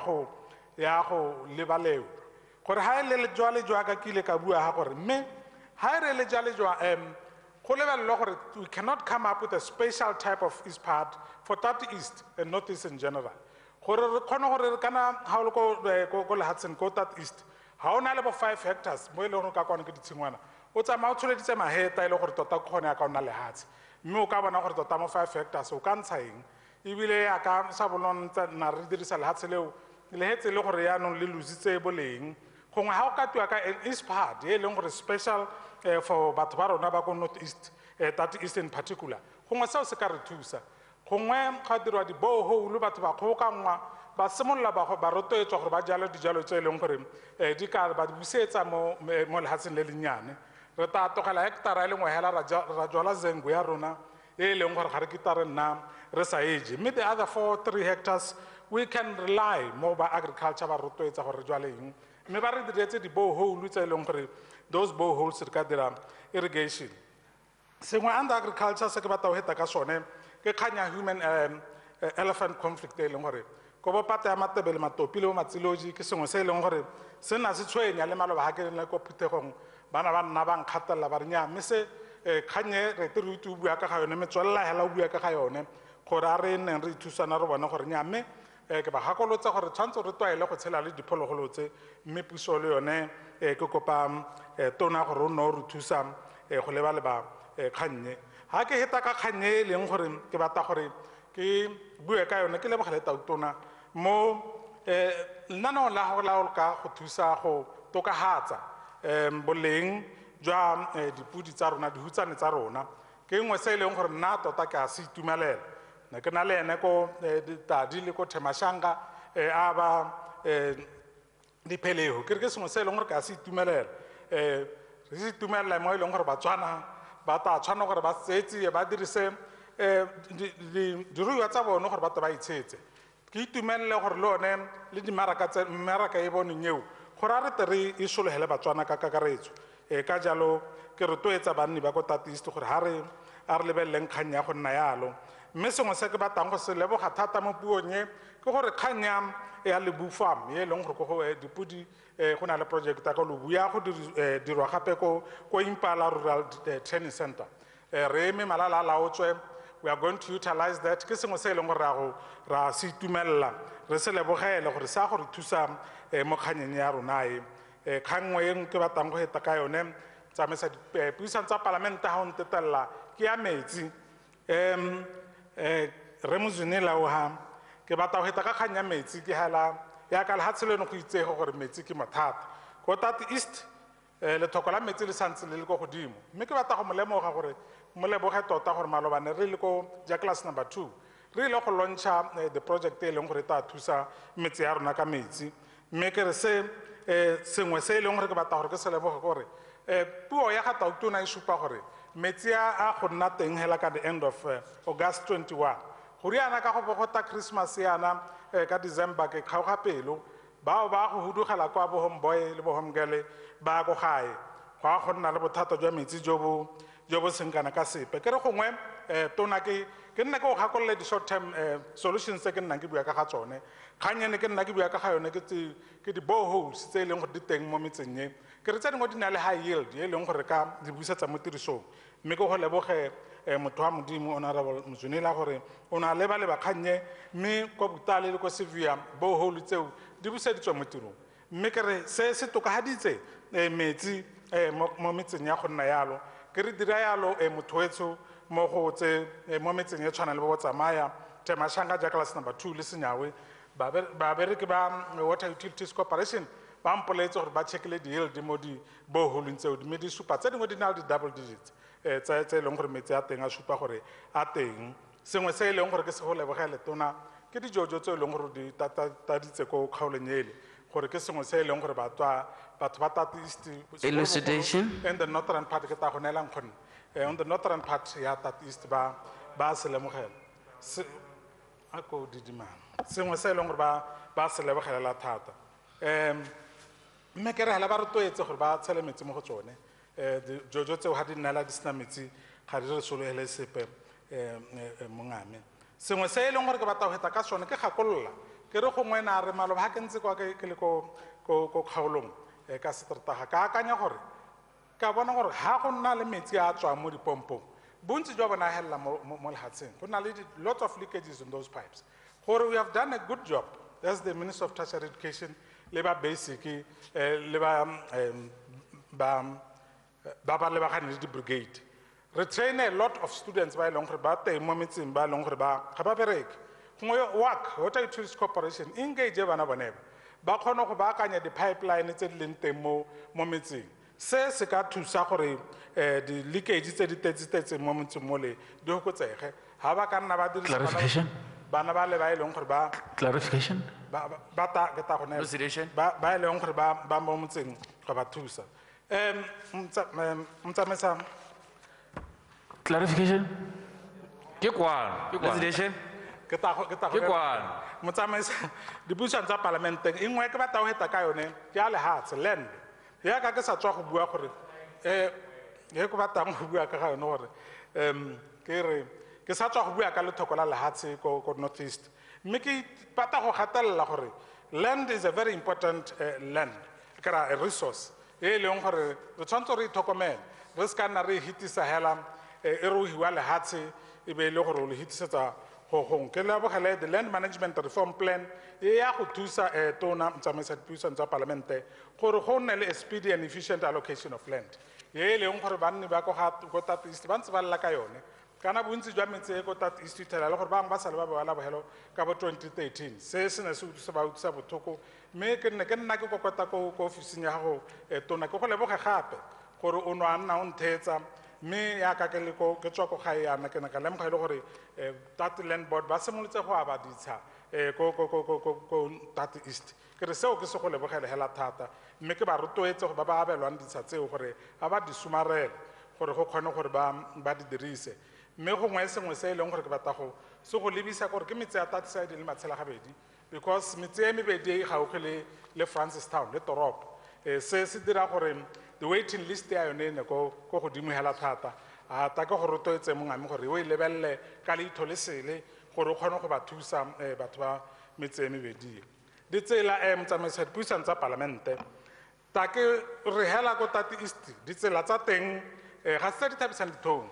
Speaker 10: go lebaleo gore ha e le jwale jwa ka kile ka bua ha gore mme ha re le jale jwa go lebelelwa gore we cannot come up with a special type of east part for Tati East and North East in general gore re kgone gore re kana ha o le ko lehatsheng ko Tati East ha ona le bo 5 hectares mo e leng gore ka kwana ke ditshingwana o tsamaya o tsholeditse maheta e le gore tota kgone ya ka ona lehatshe mme o ka bona gore tota mo 5 hectares o ka ntsha eng ebile ya ka sa bolontsha na re dirisa lehatshe leo le hetse le gore ya nong le lositse boleng gongwe ha o ka twa ka east part e leng gore special for batho ba rona ba ko North East Tati East in particular gongwe seo se ka re thusa gongwe ga dirwa di-borehole batho ba kgokangwa ba simolola ba rotloetswa gore ba jale dijalo tse e leng gore di ka ba di busetsa mo lehatsheng le lennyane re ta tlogela hectara e le nngwe hela ra jwala zengo ya rona e leng gore ga re kitare nna re sa eje mme the other 3 hectares we can rely mo ba agriculture ba rotloetsa gore re jwale eng mme ba re diretse di-borehole tse e leng gore those boreholes re ka dira irrigation sengwe under agriculture se ke batla go heta ka sone ke kganya human elephant conflict e leng gore ko bopata ya Matebele le Matopi le bo Matsiloji ke sengwe se e leng gore se nna se tshwenya le maloba ga ke le ko Phuthegong bana ba nna ba nkgatelela ba re nya mme se kganye re te re utu bua ka ga yone me tswella hela o bua ka ga yone gore a re neng re ithusana re bona gore nya mme ke ba gakolotsa gore tshwantse re twaele go tshela le diphologolo tse mme puso le yone ke kopa tona gore o no re thusa go leba kgannye ha ke heta ka kgannye e leng gore ke batla gore ke bue ka yone ke lebogele tautona mo lenaneo la go ka go thusa go tokahatsa boleng jwa dipudi tsa rona dihutsane tsa rona ke nngwe se e leng gore nna tota ke a se itumelela ne ke na le ene ko Tadi le ko Themashanga a ba diphelego ke sengwe se e leng gore ke a se itumelela re se itumelela mo e leng gore Batswana ba ta tshwana gore ba tsetse ba dirise diruiwa tsa bone gore batho ba itshetse ke itumelele gore le one le mmaraka e boneng eo gore a re te re e sologele Batswana ka kakaretso ka jalo ke rotloetsa banni ba ko Tati East gore a re lebeleleng kgang ya go nna yalo mme sengwe se ke batlang go se leboga thata mo puong e ke gore kgang ya Lebu Farm e leng gore go dipudi go na le project ka Lebu ya go dirwa gape ko Impala Rural Training Center re eme malala a laotswe we are going to utilize that ke sengwe se e leng gore ra se itumelela re se lebogele gore sa gore thusa mo kganyeng ya rona kgang nngwe ke batlang go heta ka yone tsamaisa dipuisano tsa palamente ha o ntetelela ke ya metsi re Muzunila o ha ke batla go heta ka kgang ya metsi ke hela ya ka lehatshe leno go itsege gore metsi ke mathata ko Tati East lethoko la metsi le santse le go godimo mme ke batla go mo lemoga gore mo leboge tota gore malobane re le ko ja class number 2 re ile go launcha the project e leng gore ta thusa metsi ya rona ka metsi mme ke re sengwe se e leng gore ke batla gore ke se leboge gore puo ya ga tautona e supa gore metsi a go nna teng hela ka the end of August 21 go riana ka go bogota Christmas yana ka December ke kgaoga pelo bao ba go hudugela kwa bo Homeboy le bo Homgele ba go gae go nna le bothata jwa metsi jo bo senkana ka sepe ke re gongwe tona ke nna ke go gakolole di-short term solutions tse ke nnang ke bua ka ga tsone kganyene ke nna ke bua ka ga yone ke di-boreholes tse e leng gore di teng mo metseng e ke re tse dingwe di na le high yield e leng gore ka di busetsa mo tirisong mme ke go leboge motho wa Modimo Honorable Mzunila gore o na leba kganye mme ko Butale le ko Sevilla borehole tseo di buseditswe mo tirong mme ke re se tokahaditse metsi mo metseng ya go nna yalo ke re dira yalo motho wetso mo go tse mo metseng e tshwana le bo tsamaya Themashanga ja class number 2 le Senyawe ba bereke ba Water Utilities Corporation ba mpoletse gore ba checkile di-yield mo di boreholeng tseo mme di supa tse dingwe di na le di-double digits tse e leng gore metsi a teng a supa gore a teng sengwe se e leng gore ke se go lebogele tona ke dijojo tse e leng gore di taditse ko kgaolong ele gore ke sengwe se e leng gore batho ba Tati East
Speaker 9: Elucidation.
Speaker 10: in the northern part ke ta go neelang kgonne on the northern part ya Tati East ba se lemogela a ko didimang sengwe se e leng gore ba se lebogelela thata mme ke re hela ba rotloetse gore ba tshele metsi mo go tsone jojo tseo ga di nnela di sena metsi ga di re sologele sepe mongame sengwe se e leng gore ke batla go heta ka sone ke gakolola ke re gongwe na re maloba ga ke ntse kwa ke le ko kgaolong ka seteretaga ka akanya gore ka bona gore ga go nna le metsi a tswang mo dipompong bontsi jwa bona helela mo lehatsheng go na le lots of leakages in those pipes gore we have done a good job as the Minister of Tertiary Education le ba basic le ba lebagane le di-brigade re train a lot of students ba e leng gore ba teng mo metseng ba e leng gore ga ba bereke gongwe WAC Water Utilities Corporation engage bana bone ba kgona go baakanya di-pipeline tse di leng teng mo metseng se se ka thusa gore di-leakage tse di tetsetseng mo motseng mole di fokotsege ga ba ka nna ba dirisa bana ba le ba e leng gore ba
Speaker 11: Clarification.
Speaker 10: ba e leng gore ba mo motseng go ba thusa mtsamaisa
Speaker 11: Clarification. Ke kwano. Presidential.
Speaker 10: ke motsamaisa dipuisano tsa parlamenteng e nngwe ke batla go heta ka yone ke a lehatshe land ya ka ke sa tswa go bua gore ke batlang go bua ka ga yone gore ke re ke sa tswa go bua ka lethoko la lehatshe ko North East mme ke batla go gatelela gore land is a very important land kara a resource e leng gore re tshwanetse re itlhokomele re ska nna re hitisa hela e re o hiwa lehatshe e be le gore o le hitisetsa gong ke lebogele the land management reform plan e ya go thusa tona motsamaisa dipuisano tsa parlamente gore go nne le a speedy and efficient allocation of land e leng gore banni ba ko Tat East ba ntse ba lla ka yone kana bontsi jwa metsi e ko Tat East itela le gore bangwe ba sale ba boela bogelo ka bo 2013 se se ne se ba utlwisa bothoko mme ke nna ke kokota ko ofising ya gago tona ke go leboge gape gore o no a nna o nthetsa mme ya ka ke le ke tswa ko gae yana ke na ka lemoga ile gore Tat Land Board ba simolotse go aba ditsha ko Tat East ke re seo ke se go lebogele hela thata mme ke ba rotloetse go ba ba abelwang ditsha tseo gore a ba di sumarele gore go kgone gore ba di dirise mme gongwe sengwe se e leng gore ke batla go se go lebisa gore ke metsi a Tatiside le Matshela gabedi because metsi e mebedi e gauge le Francistown le toropo se se dira gore the waiting list ya yone ne ko godimo hela thata a ta ke go rotloetse mongame gore o e lebelele ka leitho le sele gore o kgone go ba thusa batho ba metsi e mebedi ditsela motsamaisa dipuisano tsa parlamente ta ke re hela ko Tat East ditsela tsa teng ga se di thabisang dithong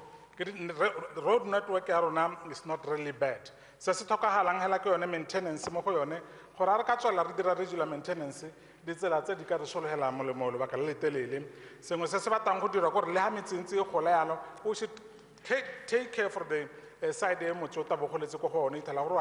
Speaker 10: road network ya rona is not really bad se se tlhokagalang hela ke yone maintenance mo go yone gore a re ka tswela re dira regular maintenance ditsela tse di ka re sologela molemo lobaka le letelele sengwe se se batlang go dira gore le ga metsentse e gola yalo o should take care for the side e motse o tabogoletse ko go one ithela gore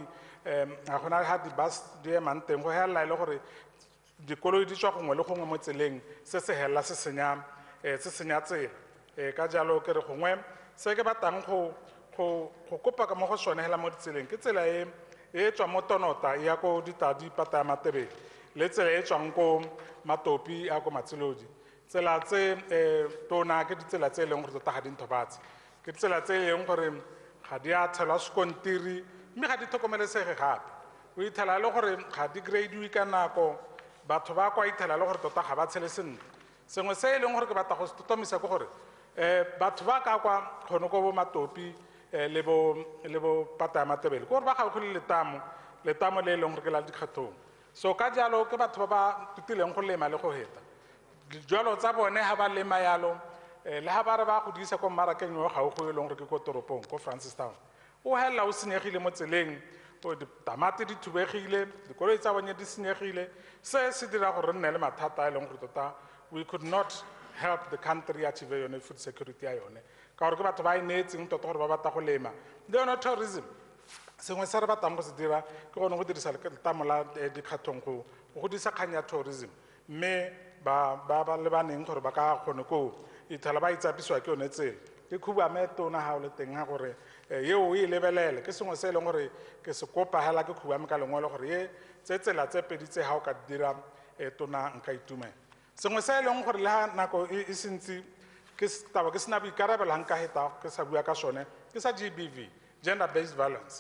Speaker 10: ga gona ga di-bus di emang teng go helela e le gore dikoloi di tswa gongwe le gongwe mo tseleng se se helela se senya tsela ka jalo ke re gongwe se ke batlang go kopa ka mo go sone hela mo ditseleng ke tsela e tswa mo Tonota ya ko Ditadi Pata ya Matebele le tsela e tswang ko Matopi a ko Matselodi tsela tse tona ke ditsela tse e leng gore tota ga di nthobatse ke ditsela tse e leng gore ga di a tshelwa sekontiri mme ga di tlhokomelesege gape o ithela le gore ga di gradiwe ka nako batho ba kwa ithela le gore tota ga ba tshele sentle sengwe se e leng gore ke batla go se totomisa ke gore batho ba ka kwa kgone ko bo Matopi le bo Pata ya Matebele gore ba gauge le letamo le e leng gore ke la dikgathong so ka jalo ke batho ba ba tutileng go lema le go heta dijalo tsa bone ga ba lema yalo le ga ba re ba go diisa ko mmarakeng yo gaugo e leng gore ke ko toropong ko Francistown o helela o senyegile mo tseleng ditamati di thubegile dikoloi tsa bone di senyegile se se dira gore re nne le mathata a e leng gore tota we could not help the country achieve yone food security ya yone ka gore ke batho ba e neetseng tota gore ba batla go lema le yone tourism sengwe se re batlang go se dira ke gone go dirisa letamo la dikgathong go godisa kgang ya tourism mme ba lebaneng gore ba ka kgone ko ithela ba itsapisiwa ke yone tsela ke khubame tona ga o le teng ga gore yeo o e lebelele ke sengwe se e leng gore ke se kopa hela ke khubame ka lengwele gore tse tsela tse pedi tse ga o ka dira tona nka itumela sengwe se e leng gore le ga nako e sentsi ke sena boikarabelo ga nka heta ke sa bua ka sone ke sa GBV gender based violence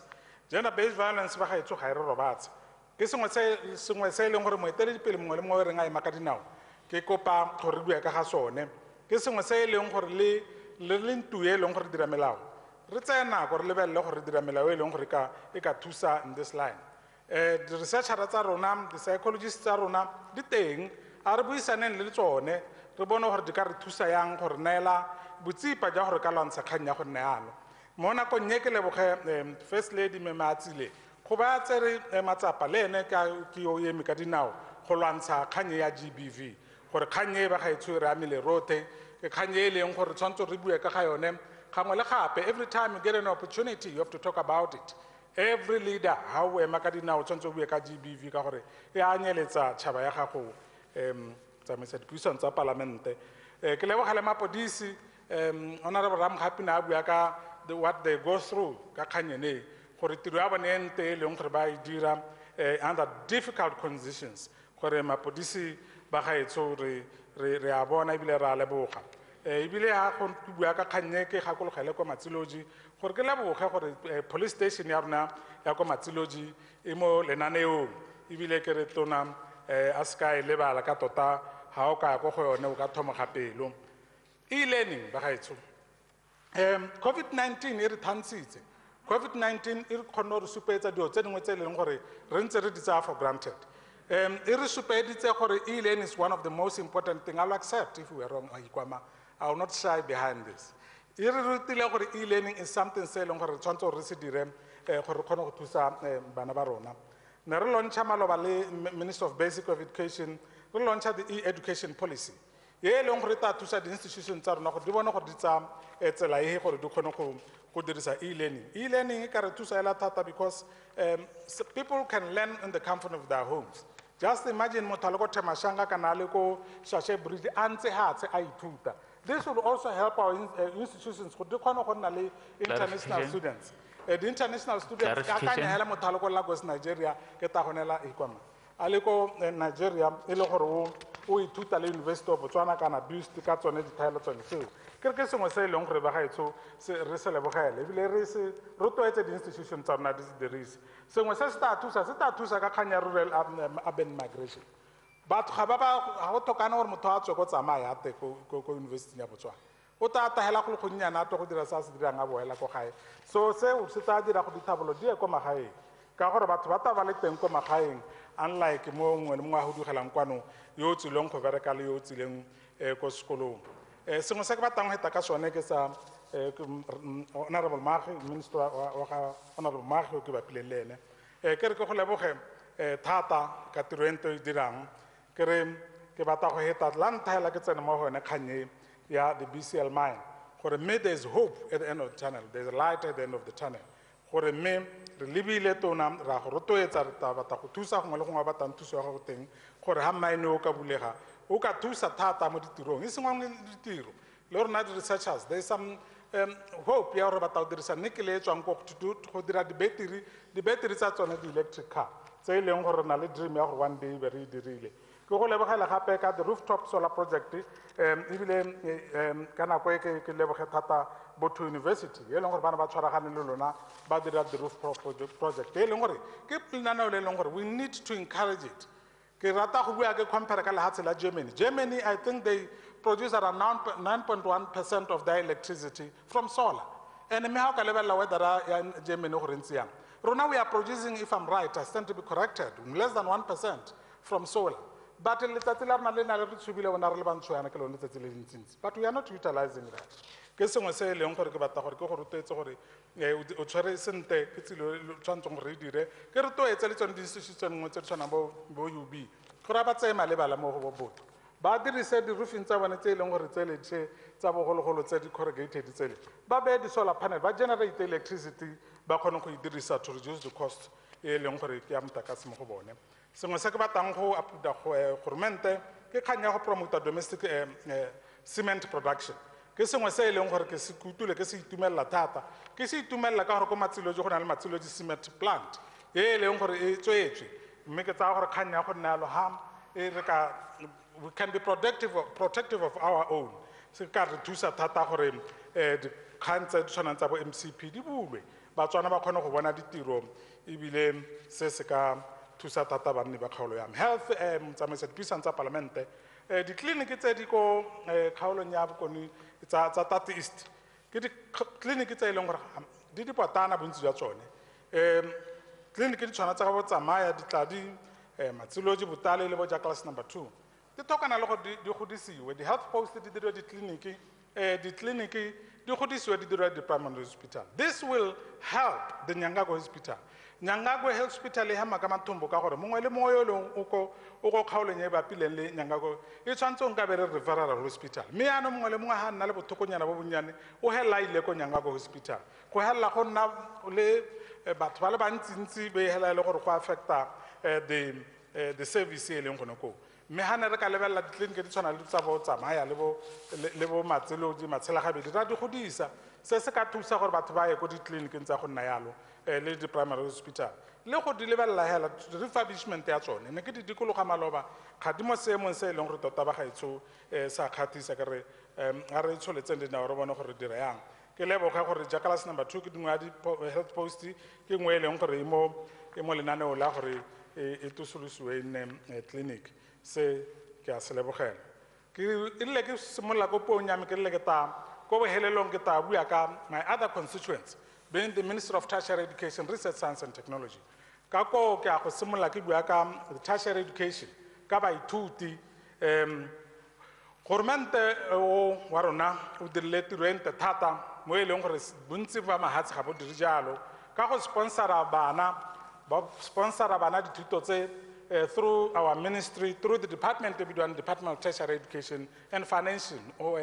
Speaker 10: gender based violence ba gaetso ga e re robatse ke sengwe se e leng gore moeteledipele mongwe le mongwe re nga ema ka dinao ke kopa gore re bue ka ga sone ke sengwe se e leng gore le ntu e leng gore dira melao re tsaya nako re lebelele gore re dira melao e leng gore e ka thusa in this line di-researchera tsa rona di-psychologists tsa rona di teng a re buisaneng le tsone re bone gore di ka re thusa yang gore neela botsipa ja gore ka lwantsha kgang ya go nne ano mo nakong ye ke leboge first lady Mematsile go ba tsere matsapa le ene ke yo eme ka dinao go lwantsha kgang ya GBV gore kgang e ba gaetsho re amile rote ke kgang e leng gore tshwanetse re bue ka ga yone gangwe le gape every time you get an opportunity you have to talk about it every leader ha o ema ka dinao tshwanetse o bue ka GBV ka gore e a nyeletsa tšhaba ya gago tsamaisa dipuisano tsa palamente ke lebogele mapodisi honorable Ramkhapi na bua ka what they go through ka kganyene gore tiro ya bone ente e leng gore ba e dira under difficult conditions gore mapodisi ba gaetso re a bona ebile re a leboga ebile ha go bua ka kganye ke gakologele kwa Matsiloji gore ke leboge gore police station ya rona ya kwa Matsiloji e mo lenaneong ebile ke re tona a ska e lebala ka tota ha o ka go yone o ka thomoga pelo e-learning ba gaetso COVID-19 e re thantshitse COVID-19 e re kgonne re supetsa dilo tse dingwe tse e leng gore re ntse re di tsaya for granted e re supeditse gore e-learning is one of the most important thing. I'll accept if we are wrong I will not shy behind this e re rutile gore e-learning is something se e leng gore re tshwanetse gore re se dire gore re kgone go thusa bana ba rona ne re launcha maloba le Minister of Basic Education re launcha the e-education policy ye e leng gore ta thusa di-institution tsa rona gore di bone gore di tsa tsela e gore di kgone go dirisa e-learning e-learning e ka re thusa ela thata because people can learn in the comfort of their homes. Just imagine motho a le ko Temashanga kana le ko Shashe Bridge a ntse hatse a ithuta. This will also help our institutions go di kgone go nna le international students the international students ka kanya motho a le ko Lagos Nigeria ke ta gonela ikwama a le ko Nigeria e le gore o ithuta le University of Botswana kana boost ka tsone dithaelo tsone tseo ke sengwe se e leng gore ba gaetso re se lebogele ebile re rotloetse di-institution tsa rona di se dirise sengwe se se ta thusa ka kgang ya rural urban migration batho ga go tlhokana gore motho a tswe ko tsamaya ate ko university ya Botswana o ta atagela go le gonnyane ate go dira sa se dirang a boela ko gae so seo se tla dira go dithabolo di ye ko magaeng ka gore batho ba ta ba le teng ko magaeng unlike mo mongwe le mongwe a go dugelang kwano yo o tsileng go bereka le yo o tsileng ko sekolong sengwe se ke batlang go eta ka sone ke sa honorable Magi minister wa ga honorable Magi o ke bapileng le ene ke re ke go leboge thata ka tiro e nte e dirang ke re ke batla go heta la nthela ke tsene mo go yone kganye ya the BCL mine gore mme there's hope at the end of the tunnel there's a light at the end of the tunnel gore mme re lebile tona ra go rotloetsa re batla go thusa gongwe le gongwe ba batlang thuso ya go teng gore ha mine o ka bulega o ka thusa thata mo ditirong e sengwe le ditiro le rona di-researchers there is some hope ya gore batla go dirisa nikele e tswang ko go dira di-battery tsa tsone di-electric car tse e leng gore re na le dream ya gore one day be re e dirile ke go lebogela gape ka the rooftop solar project ebile ka nako e ke leboge thata Botho University e leng gore bana ba tshwaragane le lona ba dira the rooftop project e leng gore ke lenaneo le leng gore we need to encourage it ke rata go bua ke compare ka lehatshe la Germany I think they produce around 9.1% of their electricity from solar and me ha ka lebella weather ya Germany gore ntse yang rona we are producing if I'm right I stand to be corrected less than 1% from solar but letsatsi la rona le na le re tshubile bona re le bantsho yana ke lone letsatsi le ntsi but we are not utilizing that ke sengwe se e leng gore ke batla gore ke go rotetse gore o tshwere sente ke tsilo tshwantseng gore re dire ke re toetse le tsone di-institution ngwe tse di tshwanang bo UB gore ba tseye malebala mo go Botho ba dirise di-roofing tsa bone tse e leng gore tseletše tsa bogologolo tse di-corrugated tsele ba beye di-solar panel ba generate electricity ba kgone go e dirisa to reduce the cost e leng gore ke ya motlakase mo go bone sengwe se ke batlang go aputa goromente ke kgang ya go promota domestic cement production ke sengwe se e leng gore ke se kutule ke se itumelela thata ke se itumelela ka gore ko Matsiloji go na le Matsiloji cement plant e leng gore e tswetswe mme ke tsaya gore kgang ya go nna yalo ham we can be protective of our own se ka re thusa thata gore dikgang tse di tshwanang tsa bo MCP di bulwe batswana ba kgone go bona ditiro ebile se se ka thusa thata banni ba kgaolo ya me. Health motsamaiso dipuisano tsa palamente ditleliniki tse di ko kgaolong ya bokoni tsa Tati East ke ditleliniki tse e leng gore di dipotana bontsi jwa tsone tleliniki di tshwana tsa go tsamaya di tla di Matsiloji Butale le bo Jackals number 2 di tokana le gore di godisiwe di health post di dirwa ditleliniki di godisiwe di dirwa di primary hospital. This will help the Nyangago hospital. Nyangago hospital e hama ka mathombo ka gore mongwe le mongwe yo leng o go kgaolong e bapileng le Nyangago e tshwantse nka bere referral hospital mme ano mongwe le mongwe ha nna le bothokonyana bo bonnyane o hela ile ko Nyangago hospital go hela go nna le batho ba le bantsintsi be hela le gore go affecta the service e leng gone ko mme ha ne re ka lebella ditleliniki di tshwana le tsa bo tsamaya le bo Matsiloji Matshelagabedi ra di godisa se se ka thusa gore batho ba ye ko ditleliniking tsa go nna yalo le di primary hospital le go di lebella hela refurbishment ya tsone ne ke di dikologa maloba ga di mo seemong se e leng gore tota ba gaetsho sa kgathisa ke re a re tsholetseng dinao re bone gore dira yang ke leboga gore Jackals number 2 ke dingwe ya di health post ke nngwe e leng gore e mo lenaneo la gore e tusolosiwe clinic se ke a se lebogela ke ile ke simolola ko puong ya me ke ile ke ta ko bohelelong ke ta bua ka my other constituents being the Minister of Tertiary Education, Research, Science and Technology. Ka ko ke a go simolola ke bua ka tertiary education ka baithuti gormente o wa rona o dirile tiro e ntle thata mo e leng gore bontsi ba mahatshe ga bo dire jalo ka go sponsora bana dithuto tse through our ministry, through the department of Tertiary Education and Financing, or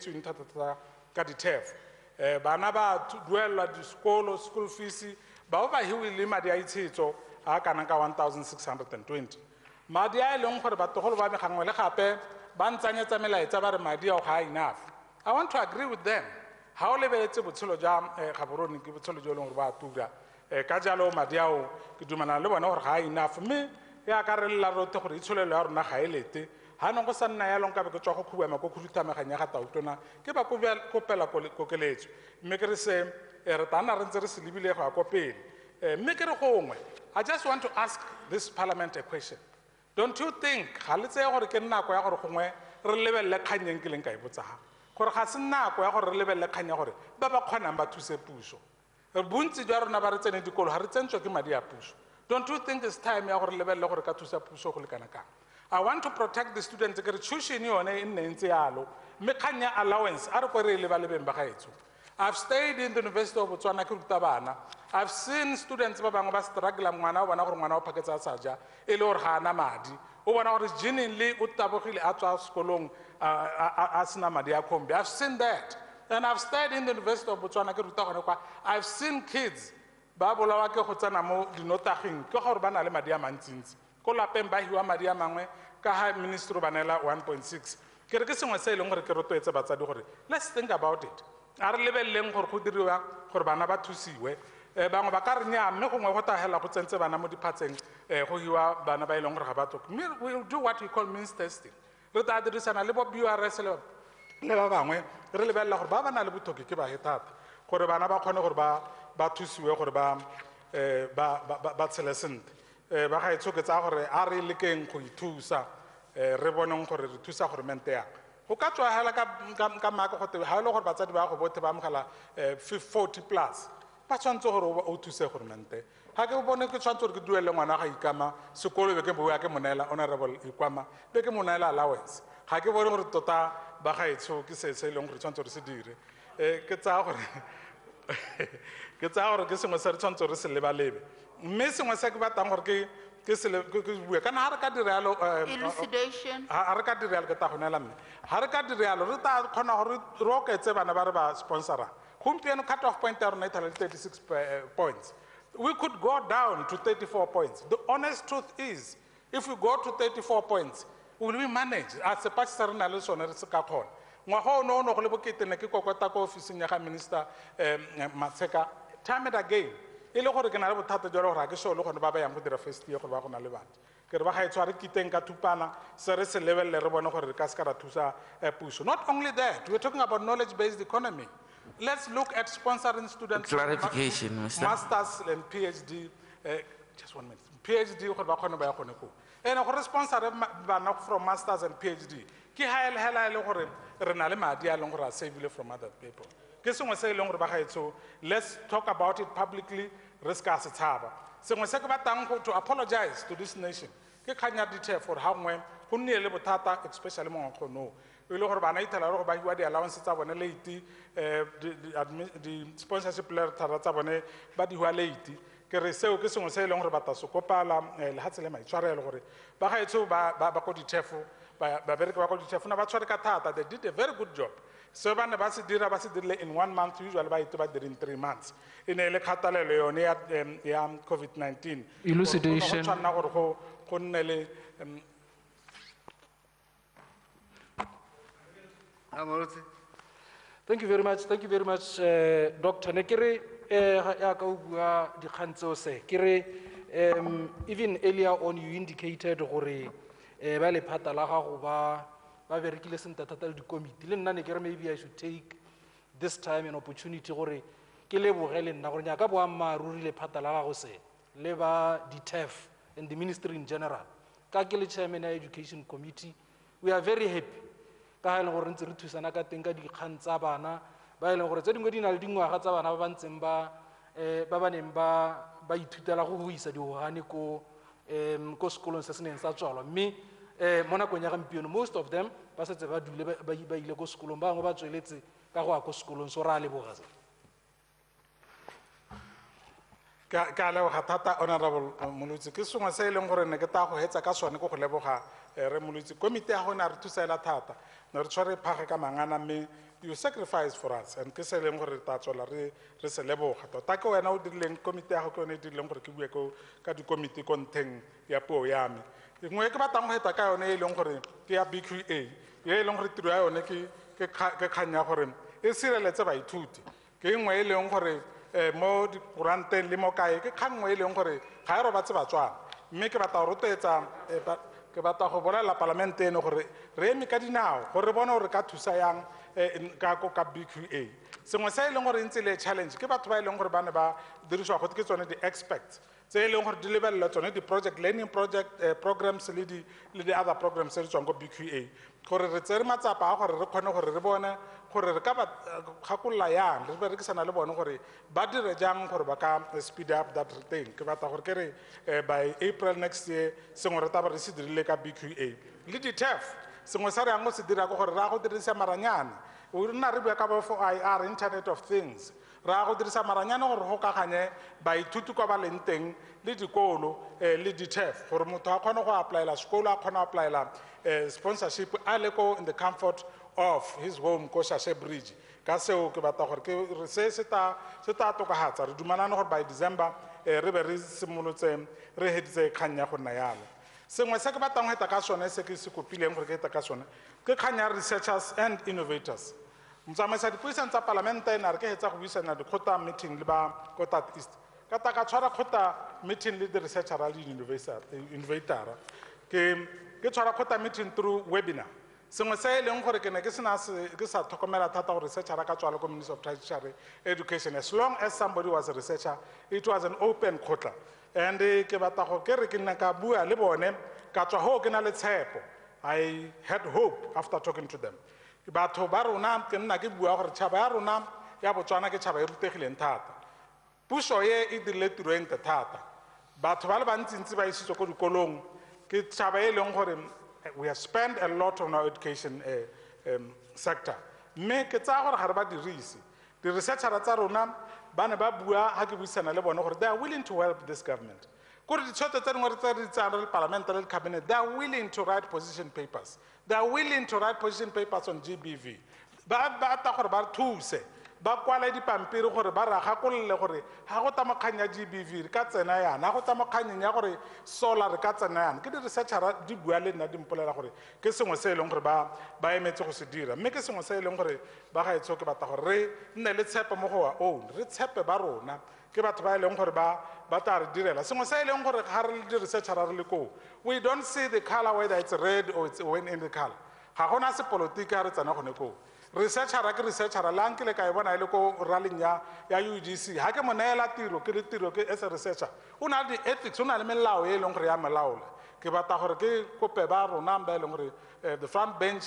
Speaker 10: Kaditev. Bana ba duela di school fees, ba ba hiwi lima di aitito a kanaka 1,620. Madia long for ba togolo ba me gangwe le gape ba ntsanya tsa melaetsa ba re madi a ga enough. I want to agree with them. Ha o lebeletse botshelo jwa gaborone ke botshelo jwa leng gore ba tura. Ka jalo madi ao ke dumana le bona gore ga enough me ya ka re la rote gore itsholelo ya rona ga elete ha no go sa nna ya lonka be ke tswa go khuba ko khuduthamaganya ga tautona ke ba ko pela kokeletso mme ke re se re tana re ntse re se libile go a kopele mme ke re gongwe I just want to ask this parliament a question. Don't you think ga le tse gore ke nnako ya gore gongwe re lebelle kganyeng ke leng ka e botsa gore ga se nnako ya gore re lebelle kganya gore ba ba kgonang ba thuse puso bontsi jwa rona ba re tsene dikolo ha re tsentswe ke madi a puso. Don't you think it's time ya gore lebelle gore ka thusa puso go le kana ka I want to protect the students ke re tuition yone e nne ntse yalo mme kganya allowance a re go re le ba lebeng ba gaetso. I've stayed in the University of Botswana ke ruta bana. I've seen students ba bangwe ba struggle ngwana o bona gore ngwana o phaketsa saja e le gore ga ana madi o bona gore genuinely o tabogile a tswa sekolong a sena madi a kombi. I've seen that. And I've stayed in the University of Botswana ke ruta gone kwa I've seen kids ba bolawa ke go tsena mo dinotageng ke gore ba na le madi a mantsintsi ko lapeng ba hiwa madi a mangwe ka ha ministry ba nela 1.6 ke re ke sengwe se e leng gore ke rotloetsa batsadi gore let's think about it a re lebelleng gore go diriwa gore bana ba thusiwe bangwe ba ka re nya mme gongwe go tahela go tsentse bana mo diphatseng go hiwa bana ba e leng gore ga ba tloke we'll do what we call means testing re ta dirisana le bo BRS le ba bangwe re lebella gore ba na le bothoki ke ba hetata gore bana ba kgone gore ba thusiwe gore ba tshele sentle ba ga itshoke tsa gore a re lekeng go ithusa re boneng gore re thusa gore mente ya go ka tswa hela ka maka go tebe ha ile gore batsadi ba go bothe ba amogela 40 plus ba tshwantse gore o thuse gore mente ha ke bone ke tshwantse gore ke duele ngwana ga ikama sekolo be ke boya ke monela honorable ikwama be ke monela allowance ha ke bone gore tota ba ga itsho ke se leng gore tshwantse re se dire ke tsa gore ke sengwe se re tshwantse re se lebalebe mme sengwe se ke batang gore ke se bue kana ha re ka direlo
Speaker 12: elucidation
Speaker 10: ha re ka direlo ke ta go nela mme ha re ka direlo re ta khona gore re oketse bana ba re ba sponsora gompieno cut off point ya rona e thala 36 points. We could go down to 34 points. The honest truth is if we go to 34 points will we manage as a pastor na le sone re se ka khona ngwaga ono go le bokete ne ke kokota ko ofising ya ga minister Matseka time and again ile gore ke na le bothata jwa gore ga ke sho le gone ba ba yang go dira first year gore ba gona le batho ke re ba ga etswa re kiteng ka thupana se re se level le re bone gore re ka se ka ra thusa puso. Not only that, we're talking about knowledge based economy. let's look at sponsoring students.
Speaker 9: Clarification, Mr.
Speaker 10: Masters and PhD. Just 1 minute. PhD go ba khone ba ya khone ko. And go sponsor bana from masters and PhD. Ki hela le gore re na le madi a leng gore a save from other people. Ke sengwe se leng gore ba gaetso, let's talk about it publicly. Risk as it's haba. Sengwe se ke batang go to apologize to this nation. Ke khanya detail for how ngwe go nne le bothata especially mo ngono. E le gore bana itela go ba hiwa di allowance tsa bone late di sponsorship letter tsa bone ba di hwa late. Ke re seo ke sengwe se e leng gore bata se kopala le ha tsele maitshwarelo gore ba gaetso ba go dithefo ba bereke ba go dithefo na ba tshware ka thata. They did a very good job. So bana ba se dirile in 1 month, usually ba ite ba dira in 3 months. Ine le khatalelo yone ya COVID-19
Speaker 6: elucidation
Speaker 10: go tshwana gore go nne le
Speaker 6: Thank you very much, Dr. Nekere. Ya ka bua dikgang tseo se kere even earlier on you indicated gore ba le phata la gago ba berekile senta thata le di-committee le nna ne kere maybe I should take this time an opportunity gore ke leboge le nna gore nyaka boammaaruri le phata la gago se le ba di-TEF and the ministry in general ka ke le chairman ya education committee. We are very happy ka ha e leng gore ntse re thusana ka teng ka dikgang tsa bana ba e leng gore tse dingwe di na le dingwaga tsa bana ba ntseng ba neng ba ithutela go isa dihogane ko sekolong se se neng sa tswalwa mme mo nakong ya gampieno most of them ba setse ba dule ba ile ko sekolong bangwe ba tsweletse ka go ya ko sekolong so ra leboga
Speaker 10: ka leboga thata honorable Molutsi. Ke sengwe se e leng gore ne ke ta go hetsa ka sone ko go leboga re Molutsi. Komite ya gone a re thusela thata ne re tshware phage ka mangana mme you sacrifice for us and ke se leng gore ta tswela re se leboga tota ke wena o dirileng komite ya go ke yone e dirileng gore ke bue ka dikomite ko nteng ya puo ya me. Nngwe ke batang go heta ka yone e leng gore ke ya BQA ye e leng gore tiro ya yone ke kganya gore e sireletse baithuti ke nngwe e leng gore mo dikuranteng le mo kae ke kgang nngwe e leng gore ga e robatse batswana mme ke batla go rotloetsa ke batla go bolela palamente eno gore re eme ka dinao gore re bone gore ka thusa yang ka BQA. Sengwe se e leng gore ntse le challenge ke batho ba e leng gore ba ne ba dirisiwa go ke tsone di-experts tse e leng gore di lebelela tsone di-project learning programs le di-other programs tse di tswang ko BQA gore re tsere matsapa a gore re kgone gore re bone gore re ka ba gakolola yang re berekisana le bone gore ba dire jang gore ba ka speed up that thing. Ke batla gore ke re by April next year sengwe re taba re se dirile ka BQA le di-TEF sengwe sa re yang go se dira ko gore ra go dirisa maranyane o nna re bua ka bo IR Internet of Things ra go dirisa maranyane gore go kaganye baithuti kwa ba leng teng le dikolo le di-TEF gore motho a kgone go applyela sekolo a kgone go applyela sponsorship a le ko in the comfort of his home ko Shashe Bridge. Ka seo ke batla gore se ta tokagatsa re dumalane gore by December re be re simolotse re heditse kgang ya go nna yalo. Sengwe se ke batlang go eta ka sone se ke se kopileng gore ke eta ka sone ke kgang ya researchers and innovators. Motsamaisa dipuisano tsa palamente na re ke hetsa go buisana dikgota meeting le ba Kota East ka ta ka tshwara kgota meeting le di-researcher le innovator ke tshwara kgota meeting through webinar. Sengwe se e leng gore ke ne ke sa tlhokomela thata go researchera ka tswala ko Ministry of Tertiary Education. As long as somebody was a researcher, it was an open kgotla and ke batla go ke re ke nna ka bua le bone ka tswa ho ke na le tshepo. I had hope after talking to them. Batho ba rona ke nna ke bua gore tšhaba ya rona ya Botswana ke tšhaba e rutegileng thata. Puso ye e dirile tiro e ntle thata. Batho ba le bantsintsi ba isitswe ko dikolong ke tšhaba e leng gore we have spent a lot on our education sector. Mme ke tsaya gore ga re ba dirise di-researchera tsa rona ba ne ba bua ga ke buisana le bone gore they are willing to help this government. Kore ditshwetso tse dingwe tse di tsayang le parliament le cabinet, they are willing to write position papers. They are willing to write position papers on GBV. Ba ta gore ba thuse ba kwala dipampiri gore ba ra gakolole gore ga go tamakgang ya GBV re ka tsena yana go tamakganyeng ya gore solar re ka tsena yana ke di-researchera di bua le nna di mpolela gore ke sengwe se e leng gore ba emetse go se dira mme ke sengwe se e leng gore ba gaetsho ke batla gore re nne le tshepe mo go wa own re tshepe ba rona ke batho ba e leng gore ba tla re direla sengwe se e leng gore ga re le di-researchera re le koo we don't see the color whether it's red or it's in the color ga gona se politiki ha re tsena gone ko researchera ke researchera la nkile ka e bona ile ko rallying ya UGC ha ke mo neela tiro ke as a researcher o na di ethics o na le melao e leng gore ya melaola ke batla gore ke kope ba rona ba leng gore the front bench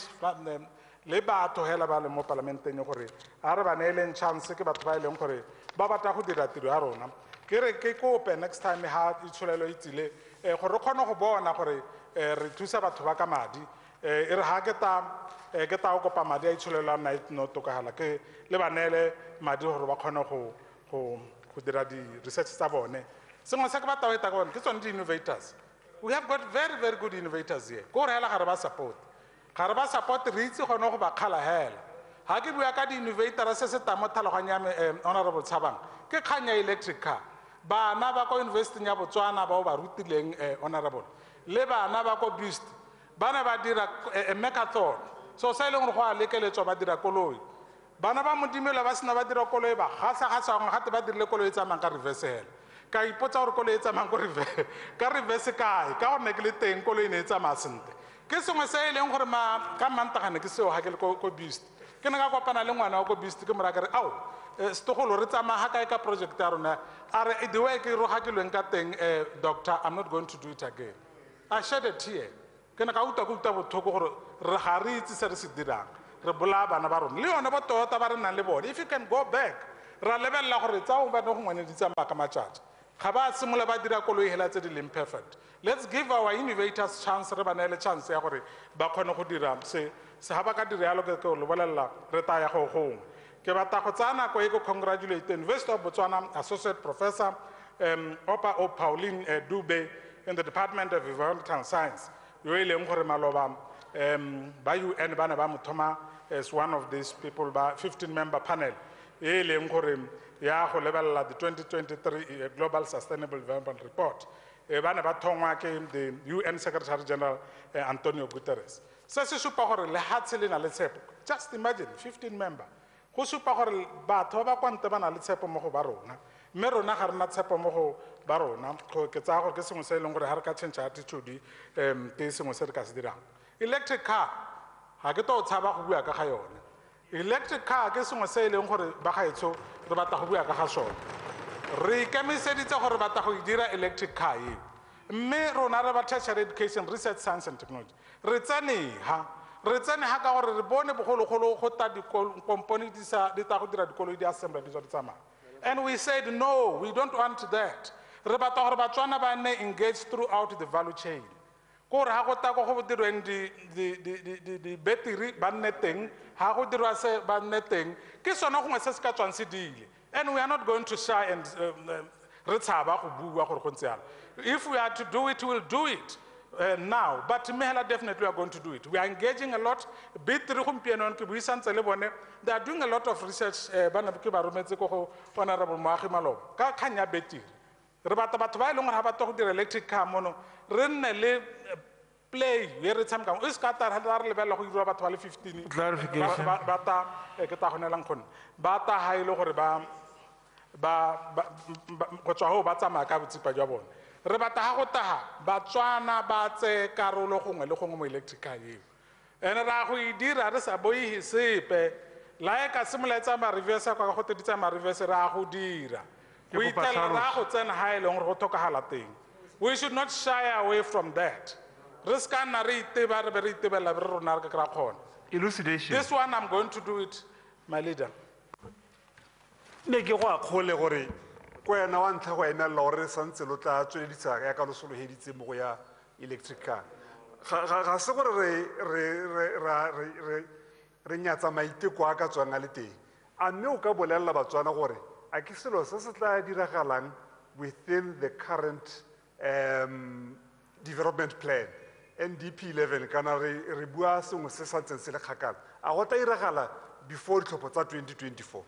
Speaker 10: le batho hela ba le mo parlamenteng gore a re ba neeleng chance ke batho ba e leng gore ba batla go dira tiro ya rona ke re ke kope next time ha itshulelo itsile gore re kgone go bona gore re thusa batho ba ka madi e re ha ke ta o kopa madi a itshulelo a night no tokagala ke le ba neele madi gore ba kgone go dira di research tsa bone sengwe se ke batla go eta ka bone ke tsone di-innovators we have got very very good innovators here ko re hela ga re ba support re itse gone go ba kgala hela ha ke bua ka di-innovator se se tamo tlhaloganya ya honorable Tshabang ke kganya electric car bana ba ko university ya Botswana ba ba rutileng honorable le bana ba ko Boost bana ba dira mechathon so sa ile gore go a lekeletswa ba dira koloi bana ba modimela ba sena ba dira koloi ba ga sa ba dirile koloi tsa mang ka reverse hela ka ipotsa gore koloi tsa mang ka reverse kae ka gore ke le teng koloi ne tsa masente ke sengwe se ile gore ka mantagane ke seo ha ke le ko Boost ke ne ka kopana le ngwana wa ko Boost ke mora ke re au stogolo re tsamaya ha kae ka project ya rona a re the way ke roga ke lweng ka teng doctor I'm not going to do it again I shed a tear ke ne ka uta bothoko gore re ga re itse se re se dirang re bola bana ba rona le yone ba tota ba re nang le bone if you can go back ra lebella gore tsa o ba no ngwane di tsamaya ka matšatši ga ba simola ba dira koloi hela tse di leng perfect let's give our innovators chance re ba neele chance ya gore ba kgone go dira se ha ba ka dira yalo ke le bolelela re taya go gongwe ke batla go tsaya nako e ko congratulate University of Botswana Associate Professor Opa O Pauline Dube in the Department of Environmental Science yo e leng gore maloba ba UN ba ne ba mothoma as one of these people ba 15-member panel e leng gore ya go lebella the 2023 Global Sustainable Development Report ba ne ba thongwa ke the UN Secretary General Antonio Guterres se se supa gore le hatse le na le tshepo just imagine 15-member go supa gore batho ba kwante ba na le tshepo mo go ba rona mme rona ga rena tshepo mo go ba rona ke tsaya gore ke sengwe se e leng gore ga re ka change attitude ke sengwe se re ka se dirang electric car ga ke to tshaba go bua ka ga yone electric car ke sengwe se e leng gore ba gaetsho re batla go bua ka ga sone re ikemiseditse gore batla go dira electric car eo mme rona re ba tertiary education research science and technology re tsene ha ka gore re bone bogologolo go ta dikompone di ta go dira dikoloi di assembly di tswa di tsamaya and we said no we don't want that re batla gore Batswana ba nne engaged throughout the value chain ko re ha go ta go dirweng di battery ba nne teng ha go dirwa se ba nne teng ke sona gongwe se se ka tswang se dile and we are not going to shy and re tshaba go bua gore go ntse yalo if we are to do it we will do it now but mehela definitely we are going to do it we are engaging a lot bitri gompieno ke buisantse le bone they are doing a lot of research bana ke ba rometse go go honorable Moagi Maloba ka khanya betiri re batla batho ba e leng gore ha ba go dira electric car mono re nne le play ye re tsamka o ska ta ha re lebella go dira batho ba le 15
Speaker 11: clarification
Speaker 10: ba ta ke ta gonelang khone ba ta ha ile gore ba go tswa ho ba tsamaya ka botsipa jwa bone re batla ha go taga Batswana ba tse karolo gongwe le gongwe mo electric car eo ene ra go e dira re sa boihe sepe la e ka simoletsa ma reverse kwa go teditsa ma reverse ra go dira o itela ra go tsena ha ile gore go tokagala teng we should not shy away from that re ska na re iteba re be re itebela re rona re ka kgona
Speaker 11: elucidation
Speaker 10: this one I'm going to do it my leader
Speaker 12: ne ke go akgole gore ko ena wa ntlha go emelela gore re santse lo tla tsweditsa ya ka lo soloheditse mo go ya electric car ga se gore re nyatsa maiteko a ka tswang a le teng a mme o ka bolelela Batswana gore a ke selo se se tla diragalang within the current development plan NDP 11 kana re bua sengwe se sa ntseng se le kgakala a go tla iragala before ditlhopho tsa 2024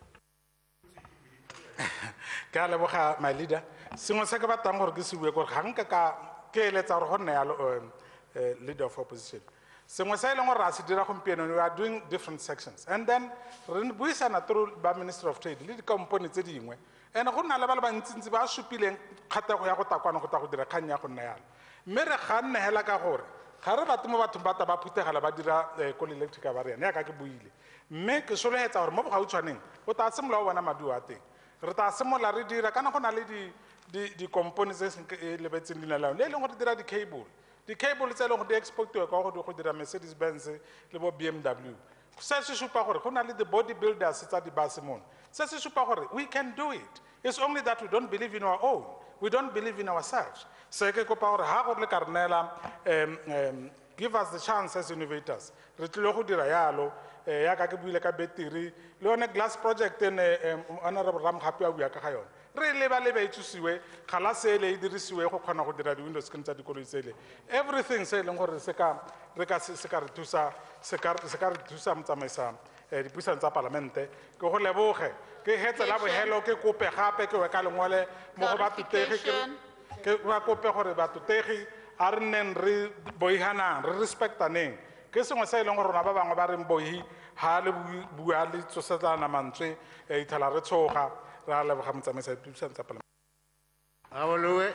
Speaker 10: ke a leboga my leader sengwe se ke batlang gore ke se bue gore ga nka ka ke eletsa gore go nne yalo leader of opposition sengwe se e leng gore ra se dira gompieno we are doing different sections and then re buisana through ba Minister of Trade le dikompone tse dingwe ene go nna le ba le bantsintsi ba supileng kgatego ya go takwana go ta go dira kgang ya go nna yalo mme re ga nne hela ka gore ga re bate mo bathong ba ta ba phuthegela ba dira ko electrica ba re yana yaka ke buile mme ke sologetsa gore mo bogautshwaneng o tla simolola o bona maduo a teng re tla simolola re dira kana go na le di-company tse lebetseng leina lao le e leng gore di dira di-cable tse e leng gore di exportiwe ka go dira Mercedes Benz le bo BMW se se supa gore go na le the body builders tsa di-bus mono se se supa gore we can do it. It's only that we don't believe in our own. We don't believe in ourselves. Se ke kopa gore ha go le ka re neela give us the chance as innovators re tlile go dira yalo ya ka ke buile ka battery le yone glass project honorable Ramkhapi a bua ka ga yone re leba itsusiwe galase ele e dirisiwe go kgona go dira di-window screen tsa dikoloi tsele everything se e leng gore se ka re thusa motsamaisa dipuisano tsa palamente ke go leboge ke hetse la bohelo ke kope gape ke we ka lengwele mo go batutegi ke ba kope gore batutegi a re nneng re boiganang re respectaneng ke sengwe se e leng gore rona ba bangwe ba reng bohi ha le bua le tsosetlana mantswe ithela re tshoga re a leboga motsamaisa dipuisano tsa palamente
Speaker 3: Abolowe.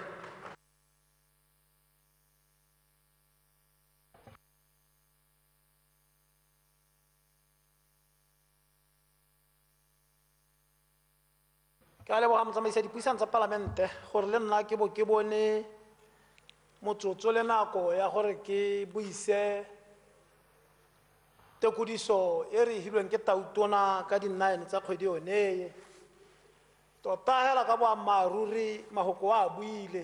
Speaker 1: ke a leboga motsamaisa dipuisano tsa palamente gore le nna ke bone motsotso le nako ya gore ke buise tekodiso e re hilweng ke tautona ka di-9 tsa kgwedi yone tota hela ka boammaaruri mahoko a buile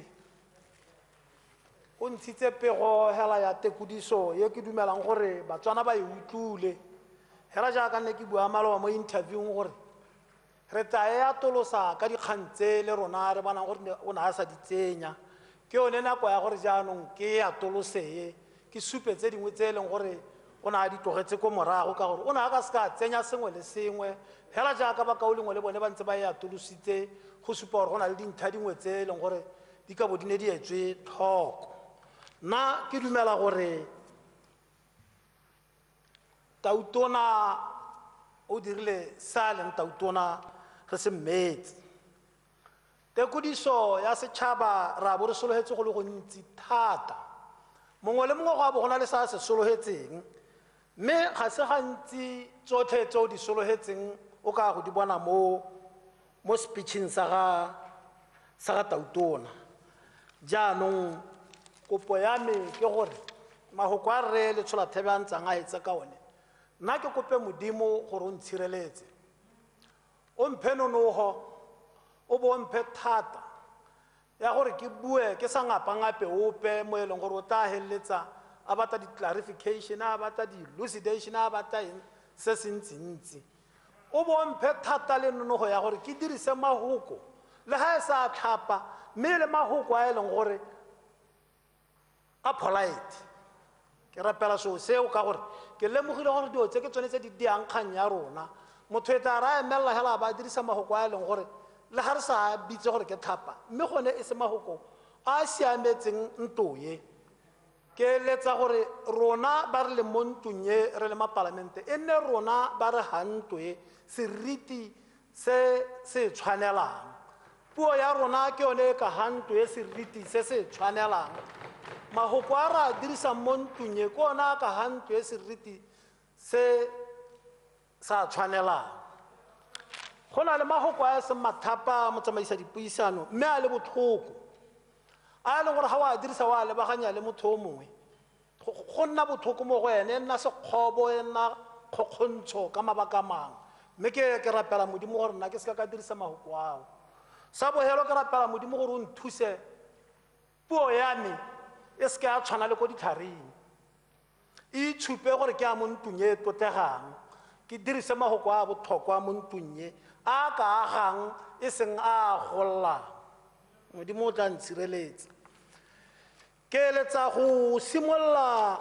Speaker 1: o ntshitse pego hela ya tekodiso ye ke dumelang gore batswana ba e utlwile hela jaaka nne ke bua maloba mo interviewng gore re tla e atolosa ka dikgang tse le rona re bonang gore o ne a sa di tsenya ke yone nako ya gore jaanong ke atoloseye ke supe tse dingwe tse e leng gore o ne a di tlogetse ko morago ka gore o ne a ka se ka tsenya sengwe le sengwe hela jaaka bakaolengwe le bone ba ntse ba e atolositse go supa gore go na le dintlha dingwe tse e leng gore di ka bo di ne di etswe tlhoko nna ke dumela gore tautona o dirile sa leng tautona re se mmetse tekodiso ya setšhaba ra bo re sologetse go le gontsi thata mongwe le mongwe go a bo go na le sa se sologetseng mme ga se gantsi tsotlhe tseo di sologetseng o ka go di bona mo speeching sa ga tautona jaanong kopo ya me ke gore mahoko a re letsholathebe a ntsang a etse ka one nna ke kope modimo gore o ntshireletse o mphe nonogo o bo mphe thata ya gore ke bue ke sa ngapa-ngape ope mo e leng gore o tla heleletsa a batla di-clarification a batla di-lucidation a batla eng se se ntsi-ntsi o bo mphe thata le nonogo ya gore ke dirise mahoko le ga e sa tlhapa mme le mahoko a e leng gore a polite ke rapela seo ka gore ke lemogile gore dio tse ke tsone tse di diang kgang ya rona motho e tla ra emelela hela ba dirisa mahoko a e leng gore le ga re sa bitse gore ke thapa mme gone e se mahoko a siametseng ntoye ke letsa gore rona ba re le mo ntlong ye re le mapalamente e nne rona ba re gantwe seriti se tshwanelang puo ya rona ke yone e ka gantwe seriti se tshwanelang mahoko a re a dirisang mo ntlong ye ke ona ka gantwe seriti se sa tshwanelang go na le mahoko a seng mathapa motsamaisa dipuisano mme a le botlhoko a e leng gore ga o a dirisa o a lebaganya le motho o mongwe go nna botlhoko mo go ene e nna sekgobo e nna kgokgontsho ka mabaka mangwe mme ke rapela modimo gore nna ke se ka dirisa mahoko ao sa bohelo ke rapela modimo gore o nthuse puo ya me e se ke a tshwana le ko ditlharing e itshupe gore ke a mo ntlong e tlotlegang ke dirise mahoko a botlhokwa mo ntlong ye a ka agang e seng a gollang modimo o tla ntshireletsa ke eletsa go simolola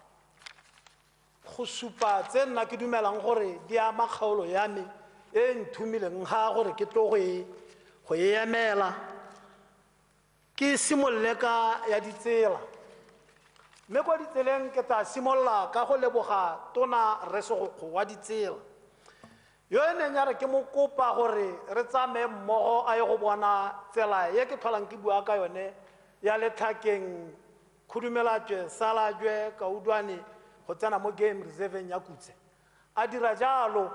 Speaker 1: go supa tse nna ke dumelang gore di ama kgaolo ya me e nthumileng ga gore ke tlo go e emela ke simolole ka ya ditsela mme kwa ditseleng ke tla simolola ka go leboga tona Resegokgo wa ditsela yo e neng ya re ke mo kopa gore re tsamaye mmogo a ye go bona tsela ye ke tlholang ke bua ka yone ya Letlhakeng Khudumelatšwe Salajwe Kaudwane go tsena mo game reserve-eng ya Kutse a dira jalo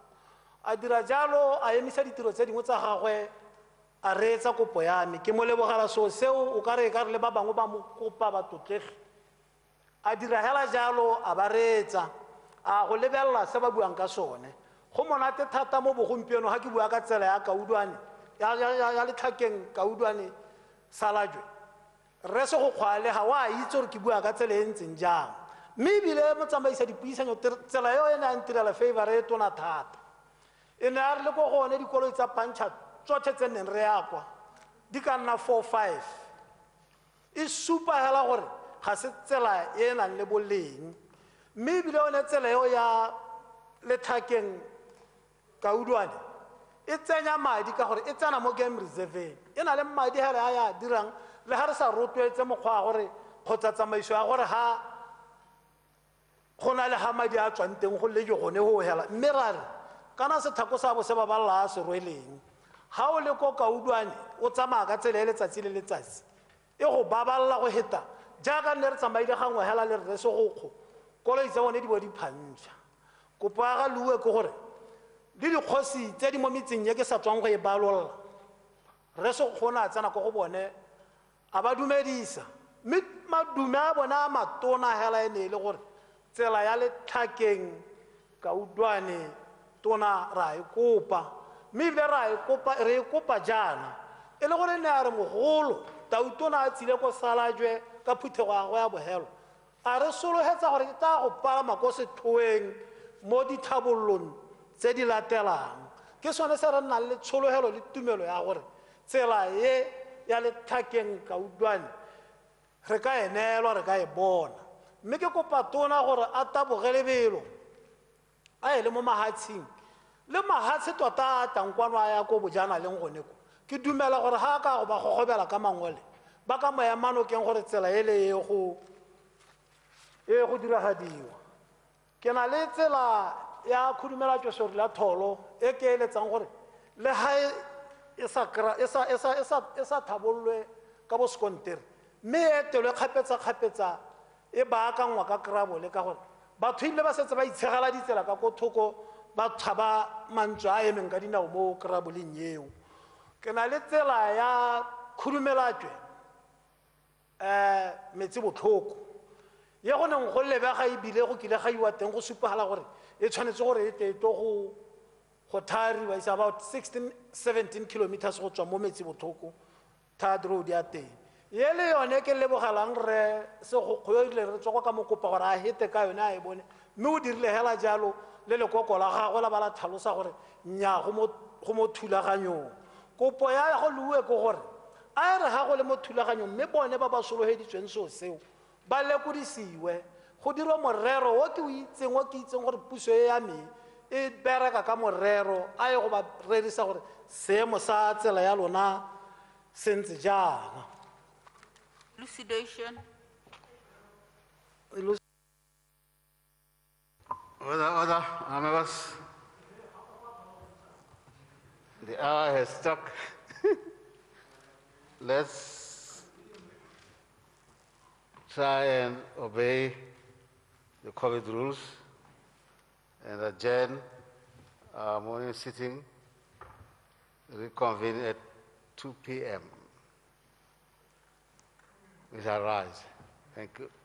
Speaker 1: a emisa ditiro tse dingwe tsa gagwe a reetsa kopo ya me ke mo lebogela seo o ka re le ba bangwe ba mo kopa batlotlegi a dira hela jalo a ba reetsa a go lebelela se ba buang ka sone go monate thata mo bogompieno ga ke bua ka tsela ya Kaudwane ya letlhakeng Kaudwane Salajwe re se go kgwale ga wa itse gore ke bua ka tsela e ntseng jang mme ebile motsamaisa dipuisanyo tsela eo e ne a ntirela favor e tona thata e ne a re le ko gone dikoloi tsa pantšha tsotlhe tse neng re ya kwa di ka nna 4-5 e supa hela gore ga se tsela e e nang le boleng mme ebile yone tsela eo ya letlhakeng Kaudwane e tsenya madi ka gore e tsena mo game reserve e na le madi hela a ya dirang le ha re sa rotloetse mokgwa wa gore kgotsa tsamaiso ya gore ha go na le ha madi a tswang teng go leke gone go hela mme ra re kana sethako sa bo se ba balla se rweleng ha o le ko Kaudwane o tsamaya ka tsela e letsatsi le letsatsi e go baballa go heta jaaka nne re tsamaile gangwe hela le re se gokgo koloi tsa bone di bo di phantšha kopo ya ga luwe ke gore le dikgosi tse di mo metseng ye ke sa tswang go e balolla re se kgona a tsena ko go bone a ba dumedisa mme madume a bona a matona hela e ne e le gore tsela ya letlhakeng Kaudwane tona ra e kopa mme ebile re e kopa jaana e le gore ne a re mogolo Tautona a tsile ko Salajwe ka phuthego ya go ya bogelo a re sologetsa gore ke tla go palama ko sethoeng mo dithabollong tse di latelang ke sone se re nnang le tshologelo le tumelo ya gore tsela ye ya letlhakeng Kaudwane re ka e neelwa re ka e bona mme ke kopa tona gore a taboge lebelo a e le mo mahatsheng le mahatshe tota a tankwana a ya ko bojana leng gone ko ke dumela gore ga ka go ba gogobela ka mangwele ba ka moyamanokeng gore tsela ele e go diragadiwa ke na le tsela ya Khudumelatšwe Sori la Tholo e ke eletsang gore le ha e sa thabollwe ka bo sekontere mme e telwe kgapetsa e baakangwa ka Krabole ka gore batho ile ba setse ba itshegela ditsela ka ko thoko ba thaba mantswe a emeng ka dinao mo Kraboleng eo ke na le tsela ya Khudumelatšwe metsi botlhoko ye go neng go lebega ebile go kile ga iwa teng go supagala gore e tshwanetse gore e tlo go thariwa is about 16-17 kilometers go tswa mo metsi botlhoko third road ya teng ye le yone ke lebogelang re segokgo yo ile re tswa ka mokopa gore a hete ka yone a e bone mme o dirile hela jalo le lekoko la gagwe la ba la tlhalosa gore nnyaa go mo thulaganyong kopo ya go luwe ko gore a re ha go le mo thulaganyong mme bone ba ba sologeditsweng seo ba lekodisiwe go dirwa morero o ke itseng gore puso e ya me e bereka ka morero a ye go ba rerisa gore seemo sa tsela ya lona se ntse jaana
Speaker 13: Elucidation.
Speaker 3: Order, members. The hour has struck. Let's try and obey the COVID rules and adjourn our morning sitting, reconvene at 2 p.m. We shall rise. Thank you.